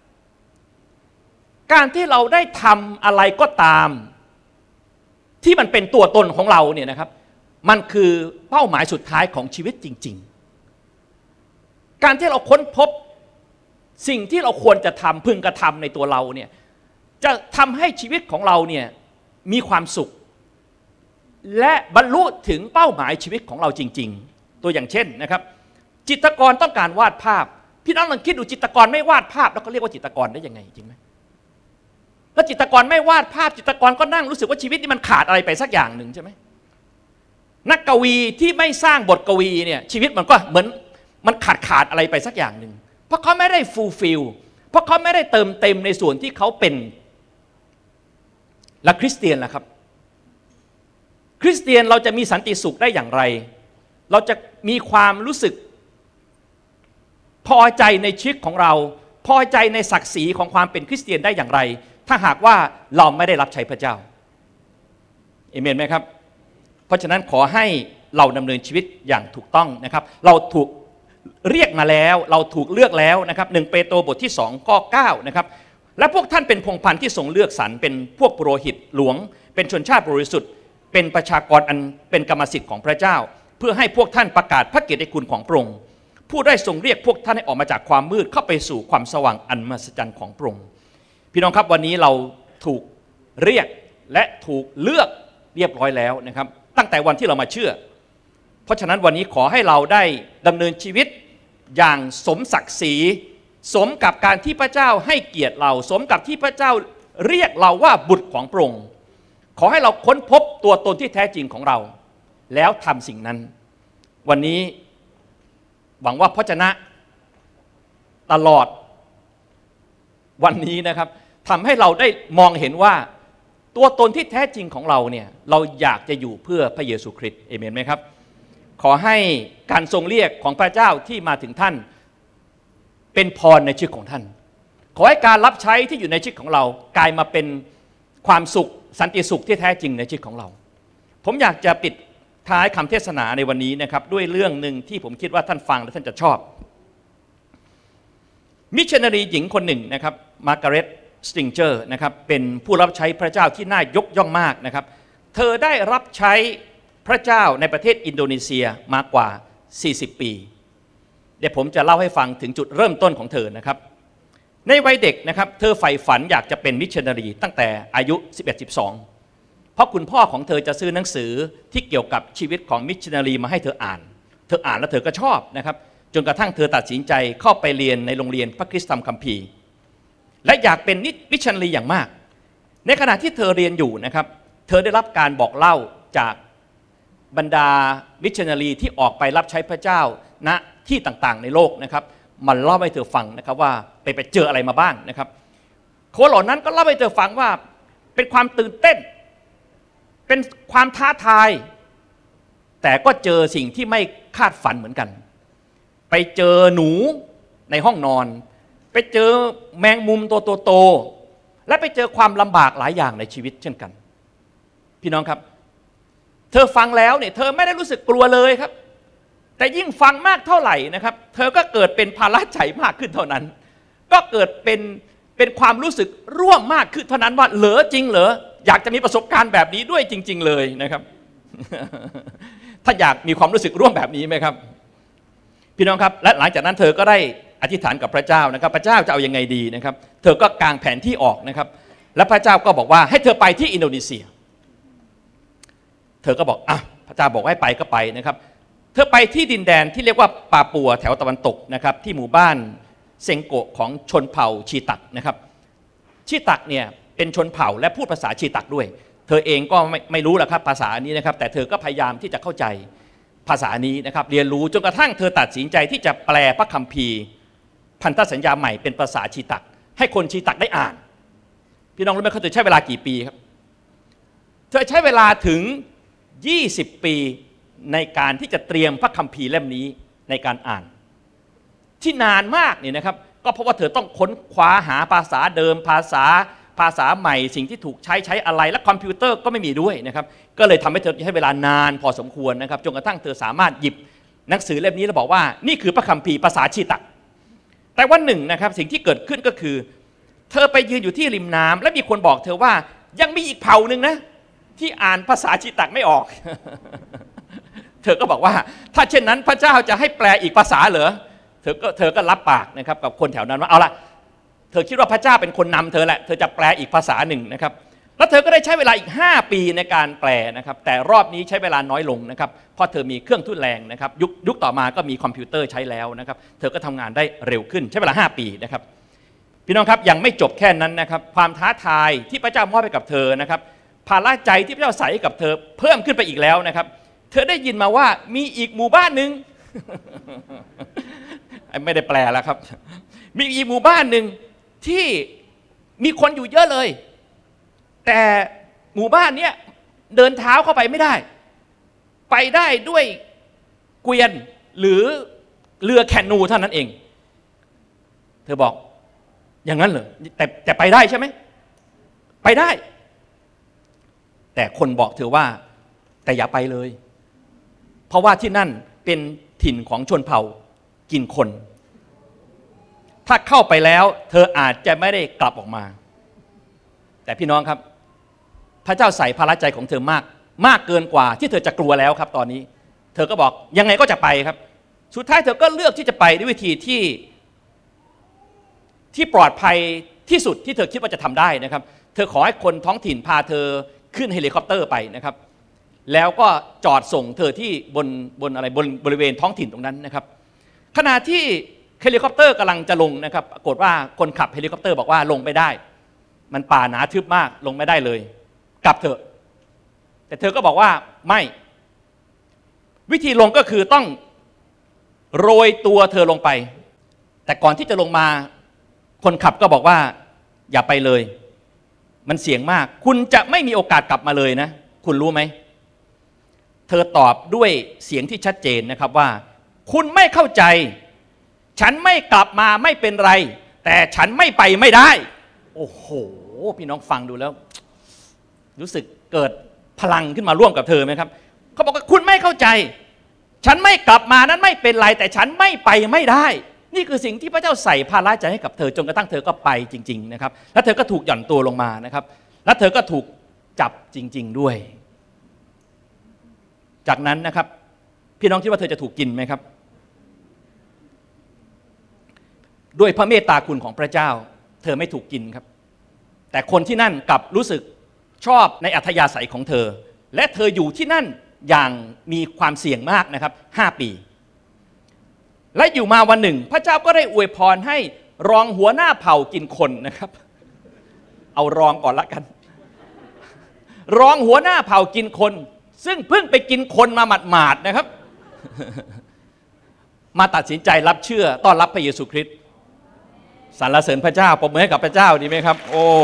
การที่เราได้ทำอะไรก็ตามที่มันเป็นตัวตนของเราเนี่ยนะครับมันคือเป้าหมายสุดท้ายของชีวิตจริงๆการที่เราค้นพบสิ่งที่เราควรจะทำพึงกระทำในตัวเราเนี่ยจะทำให้ชีวิตของเราเนี่ยมีความสุขและบรรลุถึงเป้าหมายชีวิตของเราจริงๆตัวอย่างเช่นนะครับจิตรกรต้องการวาดภาพพี่น้องลองคิดดูจิตรกรไม่วาดภาพแล้วเขาเรียกว่าจิตรกรได้ยังไงจริงไหมแล้วจิตรกรไม่วาดภาพจิตรกรก็นั่งรู้สึกว่าชีวิตนี่มันขาดอะไรไปสักอย่างหนึ่งใช่ไหมนักกวีที่ไม่สร้างบทกวีเนี่ยชีวิตมันก็เหมือนมันขาดขาดอะไรไปสักอย่างหนึ่งเพราะเขาไม่ได้ฟูลฟิลเพราะเขาไม่ได้เติมเต็มในส่วนที่เขาเป็นและคริสเตียนล่ะครับคริสเตียนเราจะมีสันติสุขได้อย่างไรเราจะมีความรู้สึกพอใจในชีวิตของเราพอใจในศักดิ์ศรีของความเป็นคริสเตียนได้อย่างไรถ้าหากว่าเราไม่ได้รับใช้พระเจ้าเอเมนไหมครับเพราะฉะนั้นขอให้เราดำเนินชีวิตอย่างถูกต้องนะครับเราถูกเรียกมาแล้วเราถูกเลือกแล้วนะครับหนึ่งเปโตรบทที่สองข้อเก้านะครับและพวกท่านเป็นพงศ์พันธุ์ที่ทรงเลือกสรรเป็นพวกปุโรหิตหลวงเป็นชนชาติบริสุทธิ์เป็นประชากรอันเป็นกรรมสิทธิ์ของพระเจ้าเพื่อให้พวกท่านประกาศพระเกียรติคุณของพระองค์ผู้ได้ทรงเรียกพวกท่านให้ออกมาจากความมืดเข้าไปสู่ความสว่างอันมหัศจรรย์ของพระองค์พี่น้องครับวันนี้เราถูกเรียกและถูกเลือกเรียบร้อยแล้วนะครับตั้งแต่วันที่เรามาเชื่อเพราะฉะนั้นวันนี้ขอให้เราได้ดำเนินชีวิตอย่างสมศักดิ์ศรีสมกับการที่พระเจ้าให้เกียรติเราสมกับที่พระเจ้าเรียกเราว่าบุตรของพระองค์ขอให้เราค้นพบตัวตนที่แท้จริงของเราแล้วทำสิ่งนั้นวันนี้หวังว่าพระเจ้าตลอดวันนี้นะครับทำให้เราได้มองเห็นว่าตัวตนที่แท้จริงของเราเนี่ยเราอยากจะอยู่เพื่อพระเยซูคริสต์เอเมนไหมครับขอให้การทรงเรียกของพระเจ้าที่มาถึงท่านเป็นพรในชีวิตของท่านขอให้การรับใช้ที่อยู่ในชีวิตของเรากลายมาเป็นความสุขสันติสุขที่แท้จริงในชีวิตของเราผมอยากจะปิดท้ายคำเทศนาในวันนี้นะครับด้วยเรื่องหนึ่งที่ผมคิดว่าท่านฟังและท่านจะชอบมิชชันนารีหญิงคนหนึ่งนะครับมาร์กาเร็ตสติงเจอร์นะครับเป็นผู้รับใช้พระเจ้าที่น่ายกย่องมากนะครับเธอได้รับใช้พระเจ้าในประเทศอินโดนีเซียมากกว่าสี่สิบปีเดี๋ยวผมจะเล่าให้ฟังถึงจุดเริ่มต้นของเธอนะครับในวัยเด็กนะครับเธอใฝ่ฝันอยากจะเป็นมิชชันนารีตั้งแต่อายุ สิบเอ็ด สิบสอง เพราะคุณพ่อของเธอจะซื้อหนังสือที่เกี่ยวกับชีวิตของมิชชันนารีมาให้เธออ่านเธออ่านแล้วเธอก็ชอบนะครับจนกระทั่งเธอตัดสินใจเข้าไปเรียนในโรงเรียนพระคริสตธรรมคัมภีร์และอยากเป็นมิชชันนารีอย่างมากในขณะที่เธอเรียนอยู่นะครับเธอได้รับการบอกเล่าจากบรรดามิชชันนารีที่ออกไปรับใช้พระเจ้าณที่ต่างๆในโลกนะครับมันเล่าให้เธอฟังนะครับว่าไปไปเจออะไรมาบ้างนะครับคนเหล่านั้นก็เล่าให้เธอฟังว่าเป็นความตื่นเต้นเป็นความท้าทายแต่ก็เจอสิ่งที่ไม่คาดฝันเหมือนกันไปเจอหนูในห้องนอนไปเจอแมงมุมตัวโตๆและไปเจอความลำบากหลายอย่างในชีวิตเช่นกันพี่น้องครับเธอฟังแล้วเนี่ยเธอไม่ได้รู้สึกกลัวเลยครับแต่ยิ่งฟังมากเท่าไหร่นะครับเธอก็เกิดเป็นภาระใจมากขึ้นเท่านั้นก็เกิดเป็นเป็นความรู้สึกร่วมมากขึ้นเท่านั้นว่าเหรอจริงเหรออยากจะมีประสบการณ์แบบนี้ด้วยจริงๆเลยนะครับ ถ้าอยากมีความรู้สึกร่วมแบบนี้ไหมครับพี่น้องครับและหลังจากนั้นเธอก็ได้อธิษฐานกับพระเจ้านะครับพระเจ้าจะเอายังไงดีนะครับเธอก็กางแผนที่ออกนะครับและพระเจ้าก็บอกว่าให้เธอไปที่อินโดนีเซียเธอก็บอกอ่ะพระเจ้าบอกให้ไปก็ไปนะครับเธอไปที่ดินแดนที่เรียกว่าปาปัวแถวตะวันตกนะครับที่หมู่บ้านเซงโกะของชนเผ่าชีตักนะครับชีตักเนี่ยเป็นชนเผ่าและพูดภาษาชีตักด้วยเธอเองก็ไม่ไม่รู้แหละครับภาษานี้นะครับแต่เธอก็พยายามที่จะเข้าใจภาษานี้นะครับเรียนรู้จนกระทั่งเธอตัดสินใจที่จะแปลพระคัมภีร์พันธสัญญาใหม่เป็นภาษาชีตักให้คนชีตักได้อ่านพี่น้องรู้ไหมเขาเธอใช้เวลากี่ปีครับเธอใช้เวลาถึงยี่สิบปีในการที่จะเตรียมพระคัมภีร์เล่มนี้ในการอ่านที่นานมากเนี่ยนะครับก็เพราะว่าเธอต้องค้นคว้าหาภาษาเดิมภาษาภาษาใหม่สิ่งที่ถูกใช้ใช้อะไรและคอมพิวเตอร์ก็ไม่มีด้วยนะครับก็เลยทำให้เธอใช้เวลานานพอสมควรนะครับจนกระทั่งเธอสามารถหยิบหนังสือเล่มนี้แล้วบอกว่านี่คือพระคัมภีร์ภาษาชีตักแต่วันหนึ่งนะครับสิ่งที่เกิดขึ้นก็คือเธอไปยืนอยู่ที่ริมน้ำและมีคนบอกเธอว่ายังมีอีกเผ่าหนึ่งนะที่อ่านภาษาชีตักไม่ออก เธอก็บอกว่าถ้าเช่นนั้นพระเจ้าจะให้แปลอีกภาษาเหรอเธอก็เธอก็รับปากนะครับกับคนแถวนั้นว่าเอาละเธอคิดว่าพระเจ้าเป็นคนนำเธอแหละเธอจะแปลอีกภาษาหนึ่งนะครับแล้วเธอก็ได้ใช้เวลาอีกห้าปีในการแปลนะครับแต่รอบนี้ใช้เวลาน้อยลงนะครับเพราะเธอมีเครื่องทุ่นแรงนะครับยุคยุคต่อมาก็มีคอมพิวเตอร์ใช้แล้วนะครับเธอก็ทำงานได้เร็วขึ้นใช้เวลาห้าปีนะครับพี่น้องครับยังไม่จบแค่นั้นนะครับความท้าทายที่พระเจ้ามอบให้กับเธอนะครับภาระใจที่พระเจ้าใส่ให้กับเธอเพิ่มขึ้นไปอีกแล้วนะครับเธอได้ยินมาว่ามีอีกหมู่บ้านหนึ่ง ไม่ได้แปลแล้วครับมีอีกหมู่บ้านหนึ่งที่มีคนอยู่เยอะเลยแต่หมู่บ้านนี้เดินเท้าเข้าไปไม่ได้ไปได้ด้วยเกวียนหรือเรือแคนูเท่านั้นเองเธอบอกอย่างนั้นเหรอแต่แต่ไปได้ใช่ไหมไปได้แต่คนบอกเธอว่าแต่อย่าไปเลยเพราะว่าที่นั่นเป็นถิ่นของชนเผ่ากินคนถ้าเข้าไปแล้วเธออาจจะไม่ได้กลับออกมาแต่พี่น้องครับพระเจ้าใส่ภาระใจของเธอมากมากเกินกว่าที่เธอจะกลัวแล้วครับตอนนี้เธอก็บอกยังไงก็จะไปครับสุดท้ายเธอก็เลือกที่จะไปด้วยวิธีที่ที่ปลอดภัยที่สุดที่เธอคิดว่าจะทำได้นะครับเธอขอให้คนท้องถิ่นพาเธอขึ้นเฮลิคอปเตอร์ไปนะครับแล้วก็จอดส่งเธอที่บนบนอะไรบนบริเวณท้องถิ่นตรงนั้นนะครับขณะที่เฮลิคอปเตอร์กำลังจะลงนะครับปรากฏว่าคนขับเฮลิคอปเตอร์บอกว่าลงไม่ได้มันป่าหนาทึบมากลงไม่ได้เลยกลับเถอะแต่เธอก็บอกว่าไม่วิธีลงก็คือต้องโรยตัวเธอลงไปแต่ก่อนที่จะลงมาคนขับก็บอกว่าอย่าไปเลยมันเสี่ยงมากคุณจะไม่มีโอกาสกลับมาเลยนะคุณรู้ไหมเธอตอบด้วยเสียงที่ชัดเจนนะครับว่าคุณไม่เข้าใจฉันไม่กลับมาไม่เป็นไรแต่ฉันไม่ไปไม่ได้โอ้โหพี่น้องฟังดูแล้วรู้สึกเกิดพลังขึ้นมาร่วมกับเธอไหมครับเขาบอกว่าคุณไม่เข้าใจฉันไม่กลับมานั้นไม่เป็นไรแต่ฉันไม่ไปไม่ได้นี่คือสิ่งที่พระเจ้าใส่ภาระใจให้กับเธอจนกระทั่งเธอก็ไปจริงๆนะครับแล้วเธอก็ถูกหย่อนตัวลงมานะครับแล้วเธอก็ถูกจับจริงๆด้วยจากนั้นนะครับพี่น้องคิดว่าเธอจะถูกกินไหมครับด้วยพระเมตตาคุณของพระเจ้าเธอไม่ถูกกินครับแต่คนที่นั่นกลับรู้สึกชอบในอัธยาศัยของเธอและเธออยู่ที่นั่นอย่างมีความเสี่ยงมากนะครับห้าปีและอยู่มาวันหนึ่งพระเจ้าก็ได้อวยพรให้รองหัวหน้าเผ่ากินคนนะครับเอารองก่อนละกันรองหัวหน้าเผ่ากินคนซึ่งเพิ่งไปกินคนมาหมาดๆนะครับมาตัดสินใจรับเชื่อต้อนรับพระเยซูคริสต์สรรเสริญพระเจ้าปรบมือให้กับพระเจ้าดีไหมครับโอ้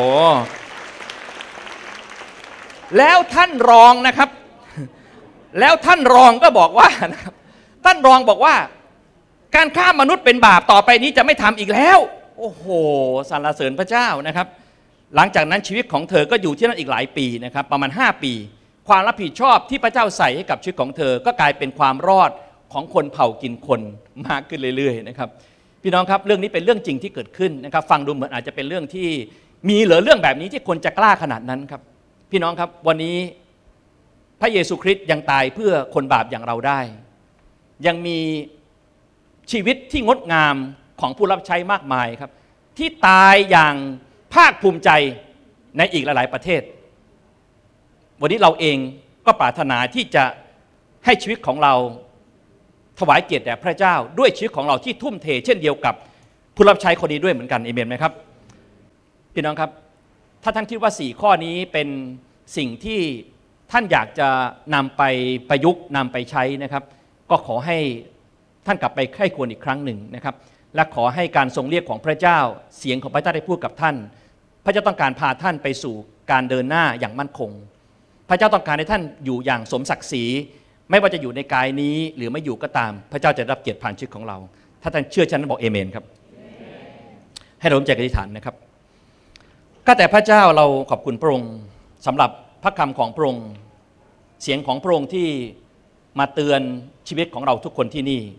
แล้วท่านรองนะครับแล้วท่านรองก็บอกว่านะครับท่านรองบอกว่าการฆ่ามนุษย์เป็นบาปต่อไปนี้จะไม่ทำอีกแล้วโอ้โหสรรเสริญพระเจ้านะครับหลังจากนั้นชีวิตของเธอก็อยู่ที่นั่นอีกหลายปีนะครับประมาณห้าปีความรับผิดชอบที่พระเจ้าใส่ให้กับชีวิตของเธอก็กลายเป็นความรอดของคนเผ่ากินคนมากขึ้นเรื่อยๆนะครับพี่น้องครับเรื่องนี้เป็นเรื่องจริงที่เกิดขึ้นนะครับฟังดูเหมือนอาจจะเป็นเรื่องที่มีเหรอเรื่องแบบนี้ที่คนจะกล้าขนาดนั้นครับพี่น้องครับวันนี้พระเยซูคริสต์ยังตายเพื่อคนบาปอย่างเราได้ยังมีชีวิตที่งดงามของผู้รับใช้มากมายครับที่ตายอย่างภาคภูมิใจในอีกหลายๆประเทศวันนี้เราเองก็ปรารถนาที่จะให้ชีวิตของเราถวายเกียรติแด่พระเจ้าด้วยชีวิตของเราที่ทุ่มเทเช่นเดียวกับผู้รับใช้คนนี้ด้วยเหมือนกันเอเมนไหมครับพี่น้องครับถ้าท่านคิดว่าสี่ข้อนี้เป็นสิ่งที่ท่านอยากจะนำไปประยุกต์นำไปใช้นะครับก็ขอให้ท่านกลับไปไข้ควรอีกครั้งหนึ่งนะครับและขอให้การทรงเรียกของพระเจ้าเสียงของพระเจ้าได้พูดกับท่านพระเจ้าต้องการพาท่านไปสู่การเดินหน้าอย่างมั่นคงพระเจ้าต้องการให้ท่านอยู่อย่างสมศักดิ์ศรีไม่ว่าจะอยู่ในกายนี้หรือไม่อยู่ก็ตามพระเจ้าจะรับเกียรติผ่านชีวิตของเราถ้าท่านเชื่อฉันบอกเอเมนครับให้เราร่วมใจกันอธิษฐานนะครับข้าแต่พระเจ้าเราขอบคุณพระองค์สำหรับพระคำของพระองค์เสียงของพระองค์ที่มาเตือนชีวิตของเราทุกคนที่นี่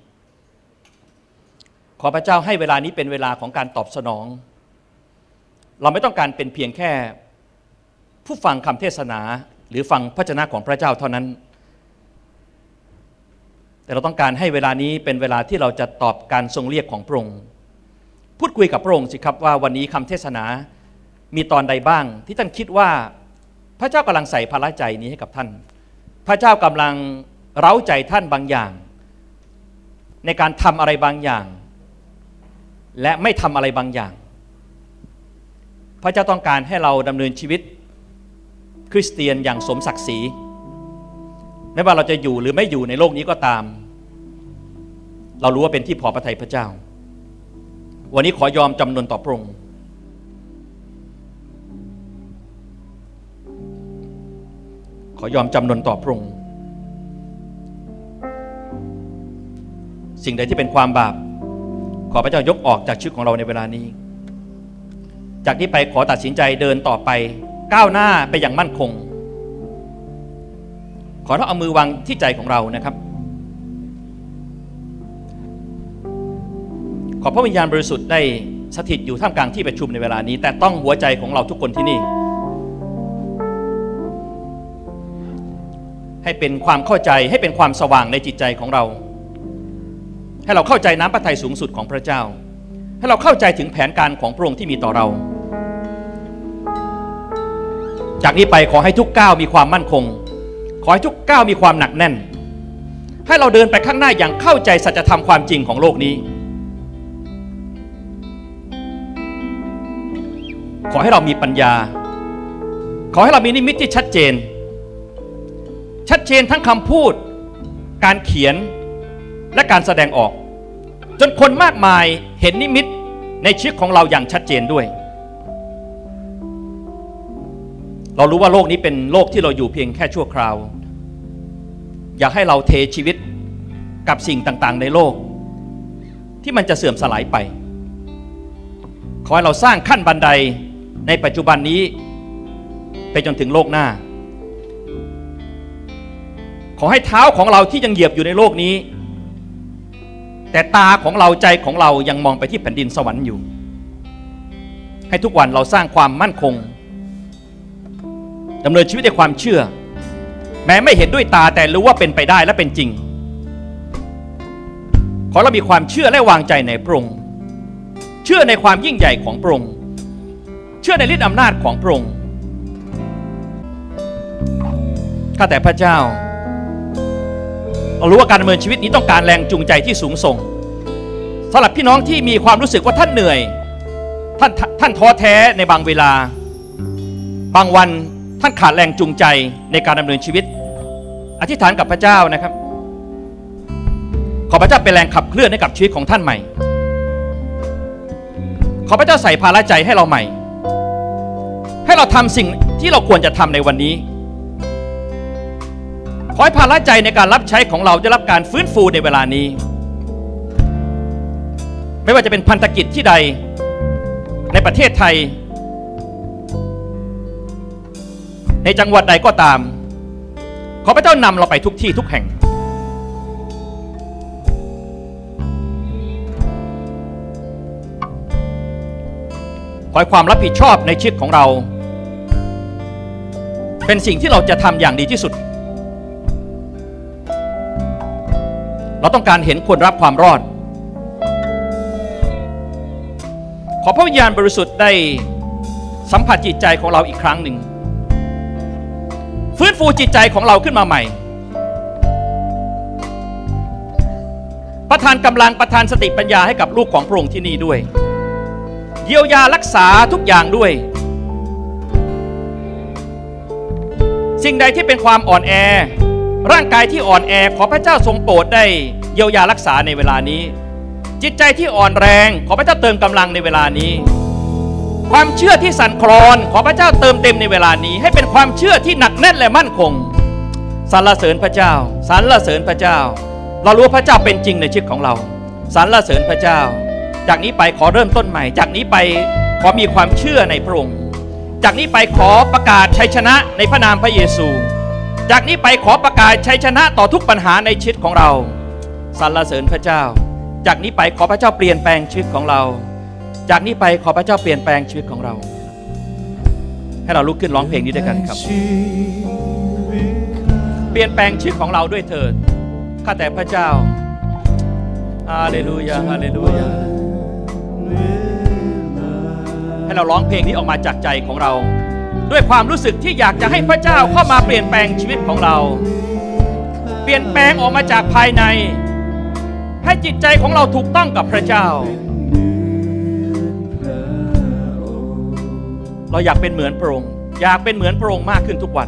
ขอพระเจ้าให้เวลานี้เป็นเวลาของการตอบสนองเราไม่ต้องการเป็นเพียงแค่ผู้ฟังคำเทศนาหรือฟังพระวจนะของพระเจ้าเท่านั้นแต่เราต้องการให้เวลานี้เป็นเวลาที่เราจะตอบการทรงเรียกของพระองค์พูดคุยกับพระองค์สิครับว่าวันนี้คำเทศนามีตอนใดบ้างที่ท่านคิดว่าพระเจ้ากำลังใส่ภาระใจนี้ให้กับท่านพระเจ้ากำลังเร้าใจท่านบางอย่างในการทำอะไรบางอย่างและไม่ทำอะไรบางอย่างพระเจ้าต้องการให้เราดำเนินชีวิตคริสเตียนอย่างสมศักดิ์ศรีไม่ว่าเราจะอยู่หรือไม่อยู่ในโลกนี้ก็ตามเรารู้ว่าเป็นที่พอพระทัยพระเจ้าวันนี้ขอยอมจำนนต่อพระองค์ขอยอมจำนนต่อพระองค์สิ่งใดที่เป็นความบาปขอพระเจ้ายกออกจากชีวิตของเราในเวลานี้จากนี้ไปขอตัดสินใจเดินต่อไปก้าวหน้าไปอย่างมั่นคงขอเราเอามือวางที่ใจของเรานะครับขอพระวิญญาณบริสุทธิ์ได้สถิตอยู่ท่ามกลางที่ประชุมในเวลานี้แต่ต้องหัวใจของเราทุกคนที่นี่ให้เป็นความเข้าใจให้เป็นความสว่างในจิตใจของเราให้เราเข้าใจน้ำพระทัยสูงสุดของพระเจ้าให้เราเข้าใจถึงแผนการของพระองค์ที่มีต่อเราจากนี้ไปขอให้ทุกก้าวมีความมั่นคงขอให้ทุกก้าวมีความหนักแน่นให้เราเดินไปข้างหน้าอย่างเข้าใจสัจธรรมความจริงของโลกนี้ขอให้เรามีปัญญาขอให้เรามีนิมิตที่ชัดเจนชัดเจนทั้งคำพูดการเขียนและการแสดงออกจนคนมากมายเห็นนิมิตในชีวิตของเราอย่างชัดเจนด้วยเรารู้ว่าโลกนี้เป็นโลกที่เราอยู่เพียงแค่ชั่วคราวอยากให้เราเทชีวิตกับสิ่งต่างๆในโลกที่มันจะเสื่อมสลายไปขอให้เราสร้างขั้นบันไดในปัจจุบันนี้ไปจนถึงโลกหน้าขอให้เท้าของเราที่ยังเหยียบอยู่ในโลกนี้แต่ตาของเราใจของเรายังมองไปที่แผ่นดินสวรรค์อยู่ให้ทุกวันเราสร้างความมั่นคงดำเนินชีวิตด้วยความเชื่อแม้ไม่เห็นด้วยตาแต่รู้ว่าเป็นไปได้และเป็นจริงขอเรามีความเชื่อและวางใจในพระองค์เชื่อในความยิ่งใหญ่ของพระองค์เชื่อในฤทธิ์อำนาจของพระองค์ข้าแต่พระเจ้าเรารู้ว่าการดำเนินชีวิตนี้ต้องการแรงจูงใจที่สูงส่งสำหรับพี่น้องที่มีความรู้สึกว่าท่านเหนื่อยท่านท่านท้อแท้ในบางเวลาบางวันท่านขาดแรงจูงใจในการดำเนินชีวิตอธิษฐานกับพระเจ้านะครับขอพระเจ้าเป็นแรงขับเคลื่อนให้กับชีวิตของท่านใหม่ขอพระเจ้าใส่ภาระใจให้เราใหม่ให้เราทำสิ่งที่เราควรจะทำในวันนี้ขอให้ภาระใจในการรับใช้ของเราได้รับการฟื้นฟูในเวลานี้ไม่ว่าจะเป็นพันธกิจที่ใดในประเทศไทยในจังหวัดใดก็ตามขอพระเจ้านำเราไปทุกที่ทุกแห่งขอให้ความรับผิดชอบในชีวิตของเราเป็นสิ่งที่เราจะทำอย่างดีที่สุดเราต้องการเห็นคนรับความรอดขอพระวิญญาณบริสุทธิ์ได้สัมผัสจิตใจของเราอีกครั้งหนึ่งฟื้นฟูจิตใจของเราขึ้นมาใหม่ประทานกำลังประทานสติปัญญาให้กับลูกของพระองค์ที่นี่ด้วยเยียวยารักษาทุกอย่างด้วยสิ่งใดที่เป็นความอ่อนแอร่างกายที่อ่อนแอขอพระเจ้าทรงโปรดได้เยียวยารักษาในเวลานี้จิตใจที่อ่อนแรงขอพระเจ้าเติมกำลังในเวลานี้ความเชื่อที่สั่นคลอนขอพระเจ้าเติมเต็มในเวลานี้ให้เป็นความเชื่อที่หนักแน่นและมั่นคงสรรเสริญพระเจ้าสรรเสริญพระเจ้าเรารู้ว่าพระเจ้าเป็นจริงในชีวิตของเราสรรเสริญพระเจ้าจากนี้ไปขอเริ่มต้นใหม่จากนี้ไปขอมีความเชื่อในพระองค์จากนี้ไปขอประกาศชัยชนะในพระนามพระเยซูจากนี้ไปขอประกาศชัยชนะต่อทุกปัญหาในชีวิตของเราสรรเสริญพระเจ้าจากนี้ไปขอพระเจ้าเปลี่ยนแปลงชีวิตของเราจากนี้ไปขอพระเจ้าเปลี่ยนแปลงชีวิตของเราให้เราลุกขึ้นร้องเพลงนี้ด้วยกันครับเปลี่ยนแปลงชีวิตของเราด้วยเถิดข้าแต่พระเจ้าฮาเลลูยาฮาเลลูยาให้เราร้องเพลงนี้ออกมาจากใจของเราด้วยความรู้สึกที่อยากจะให้พระเจ้าเข้ามาเปลี่ยนแปลงชีวิตของเราเปลี่ยนแปลงออกมาจากภายในให้จิตใจของเราถูกต้องกับพระเจ้าเราอยากเป็นเหมือนพระองค์อยากเป็นเหมือนพระองค์มากขึ้นทุกวัน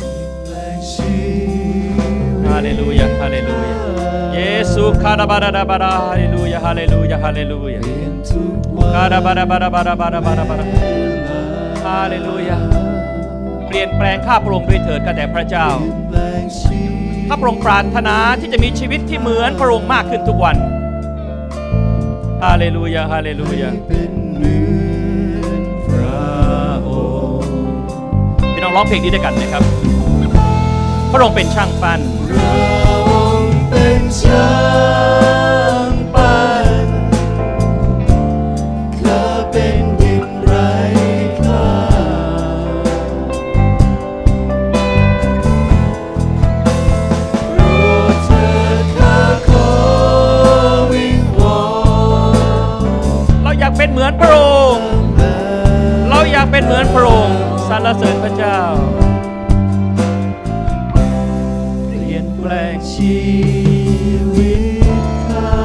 ฮาเลลูยาฮาเลลูยาเยซูคาราบาราบาราฮาเลลูยาฮาเลลูยาฮาเลลูยาคาราบาราบาราบาราบาราบาราบาราฮาเลลูยาเปลี่ยนแปลงข้าพระองค์ด้วยเถิดข้าแต่พระเจ้าข้าพระองค์ปรารถนาที่จะมีชีวิตที่เหมือนพระองค์มากขึ้นทุกวันฮาเลลูยาฮาเลลูยาพี่น้องร้องเพลงนี้ด้วยกันนะครับพระองค์เป็นช่างปั้นพระองค์เป็นช่างปั้นข้าเป็นดินไร้ค่าโปรดเถิดข้าขอวิงวอนเราอยากเป็นเหมือนพระองค์เราอยากเป็นเหมือนพระองค์สรรเสริญพระเจ้าเปลี่ยนแปลงชีวิตข้า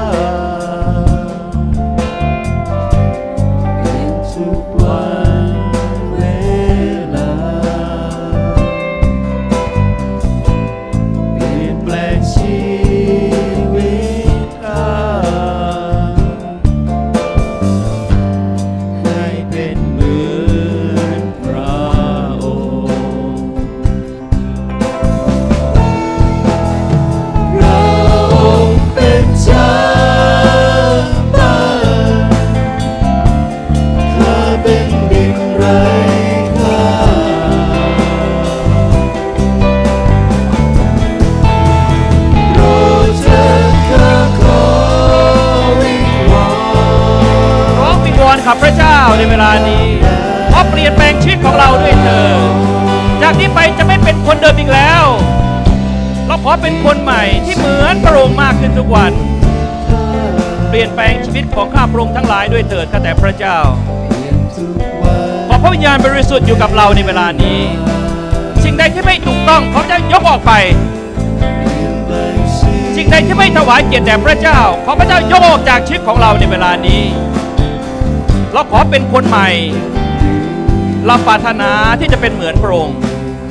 เปลี่ยนทุกวันเวลาเปลี่ยนแปลงชีวิตข้าให้เป็นเหมือนพระองค์พระองค์เป็นเจ้าบ้านข้าเป็นดินไร้ค่าโปรดเถิดข้าขอวิงวอนร้องวิงวอนกับพระเจ้าในเวลานี้ขอเปลี่ยนแปลงชีวิตของเราด้วยเถิดจากนี้ไปจะไม่เป็นคนเดิมอีกแล้วเราขอเป็นคนใหม่ที่เหมือนพระองค์มากขึ้นทุกวันเปลี่ยนแปลงชีวิตของข้าพระองค์ทั้งหลายด้วยเถิดข้าแต่พระเจ้าขอพระวิญญาณบริสุทธิ์อยู่กับเราในเวลานี้สิ่งใดที่ไม่ถูกต้องขอพระเจ้ายกออกไปสิ่งใดที่ไม่ถวายเกียรติแด่พระเจ้าขอพระเจ้ายกออกจากชีวิตของเราในเวลานี้เราขอเป็นคนใหม่เราปรารถนาที่จะเป็นเหมือนพระองค์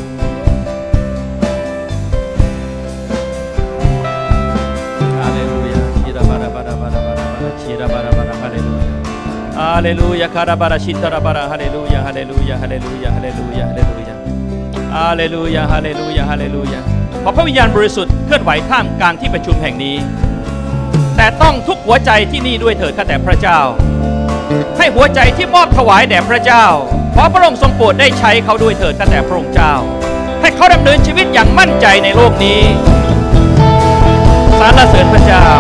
ฮาเลลูยาชิราบาราบาราบาราบาราชิราบาราบาราฮาเลลูยาฮาเลลูยาคาราบาราชิตราบาราฮาเลลูยาฮาเลลูยาฮาเลลูยาฮาเลลูยาฮาเลลูยาฮาเลลูยาฮาเลลูยาฮาเลลูยาขอพระวิญญาณบริสุทธิ์เคลื่อนไหวท่ามกลางที่ประชุมแห่งนี้แต่ต้องทุกหัวใจที่นี่ด้วยเถิดข้าแต่พระเจ้าให้หัวใจที่มอบถวายแด่พระเจ้าขอพระองค์ทรงโปรดได้ใช้เขาด้วยเถิดข้าแต่พระองค์เจ้าให้เขาดำเนินชีวิตอย่างมั่นใจในโลกนี้สรรเสริญพระเจ้า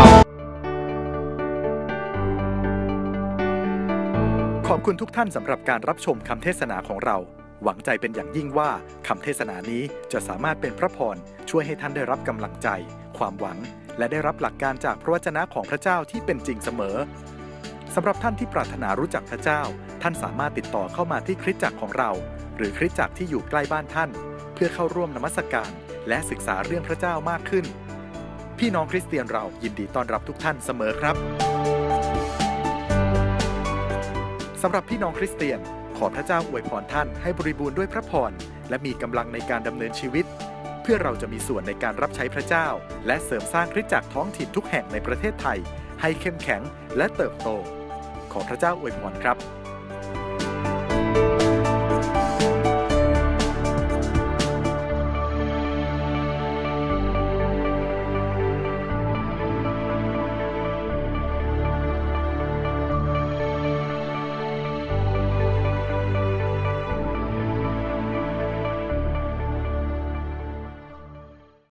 ขอบคุณทุกท่านสำหรับการรับชมคำเทศนาของเราหวังใจเป็นอย่างยิ่งว่าคำเทศนานี้จะสามารถเป็นพระพรช่วยให้ท่านได้รับกำลังใจความหวังและได้รับหลักการจากพระวจนะของพระเจ้าที่เป็นจริงเสมอสำหรับท่านที่ปรารถนารู้จักพระเจ้าท่านสามารถติดต่อเข้ามาที่คริสตจักรของเราหรือคริสตจักรที่อยู่ใกล้บ้านท่านเพื่อเข้าร่วมนมัสการและศึกษาเรื่องพระเจ้ามากขึ้นพี่น้องคริสเตียนเรายินดีต้อนรับทุกท่านเสมอครับสำหรับพี่น้องคริสเตียนขอพระเจ้าอวยพรท่านให้บริบูรณ์ด้วยพระพรและมีกำลังในการดำเนินชีวิตเพื่อเราจะมีส่วนในการรับใช้พระเจ้าและเสริมสร้างคริสตจักรท้องถิ่นทุกแห่งในประเทศไทยให้เข้มแข็งและเติบโตขอพระเจ้าอวยพรครับ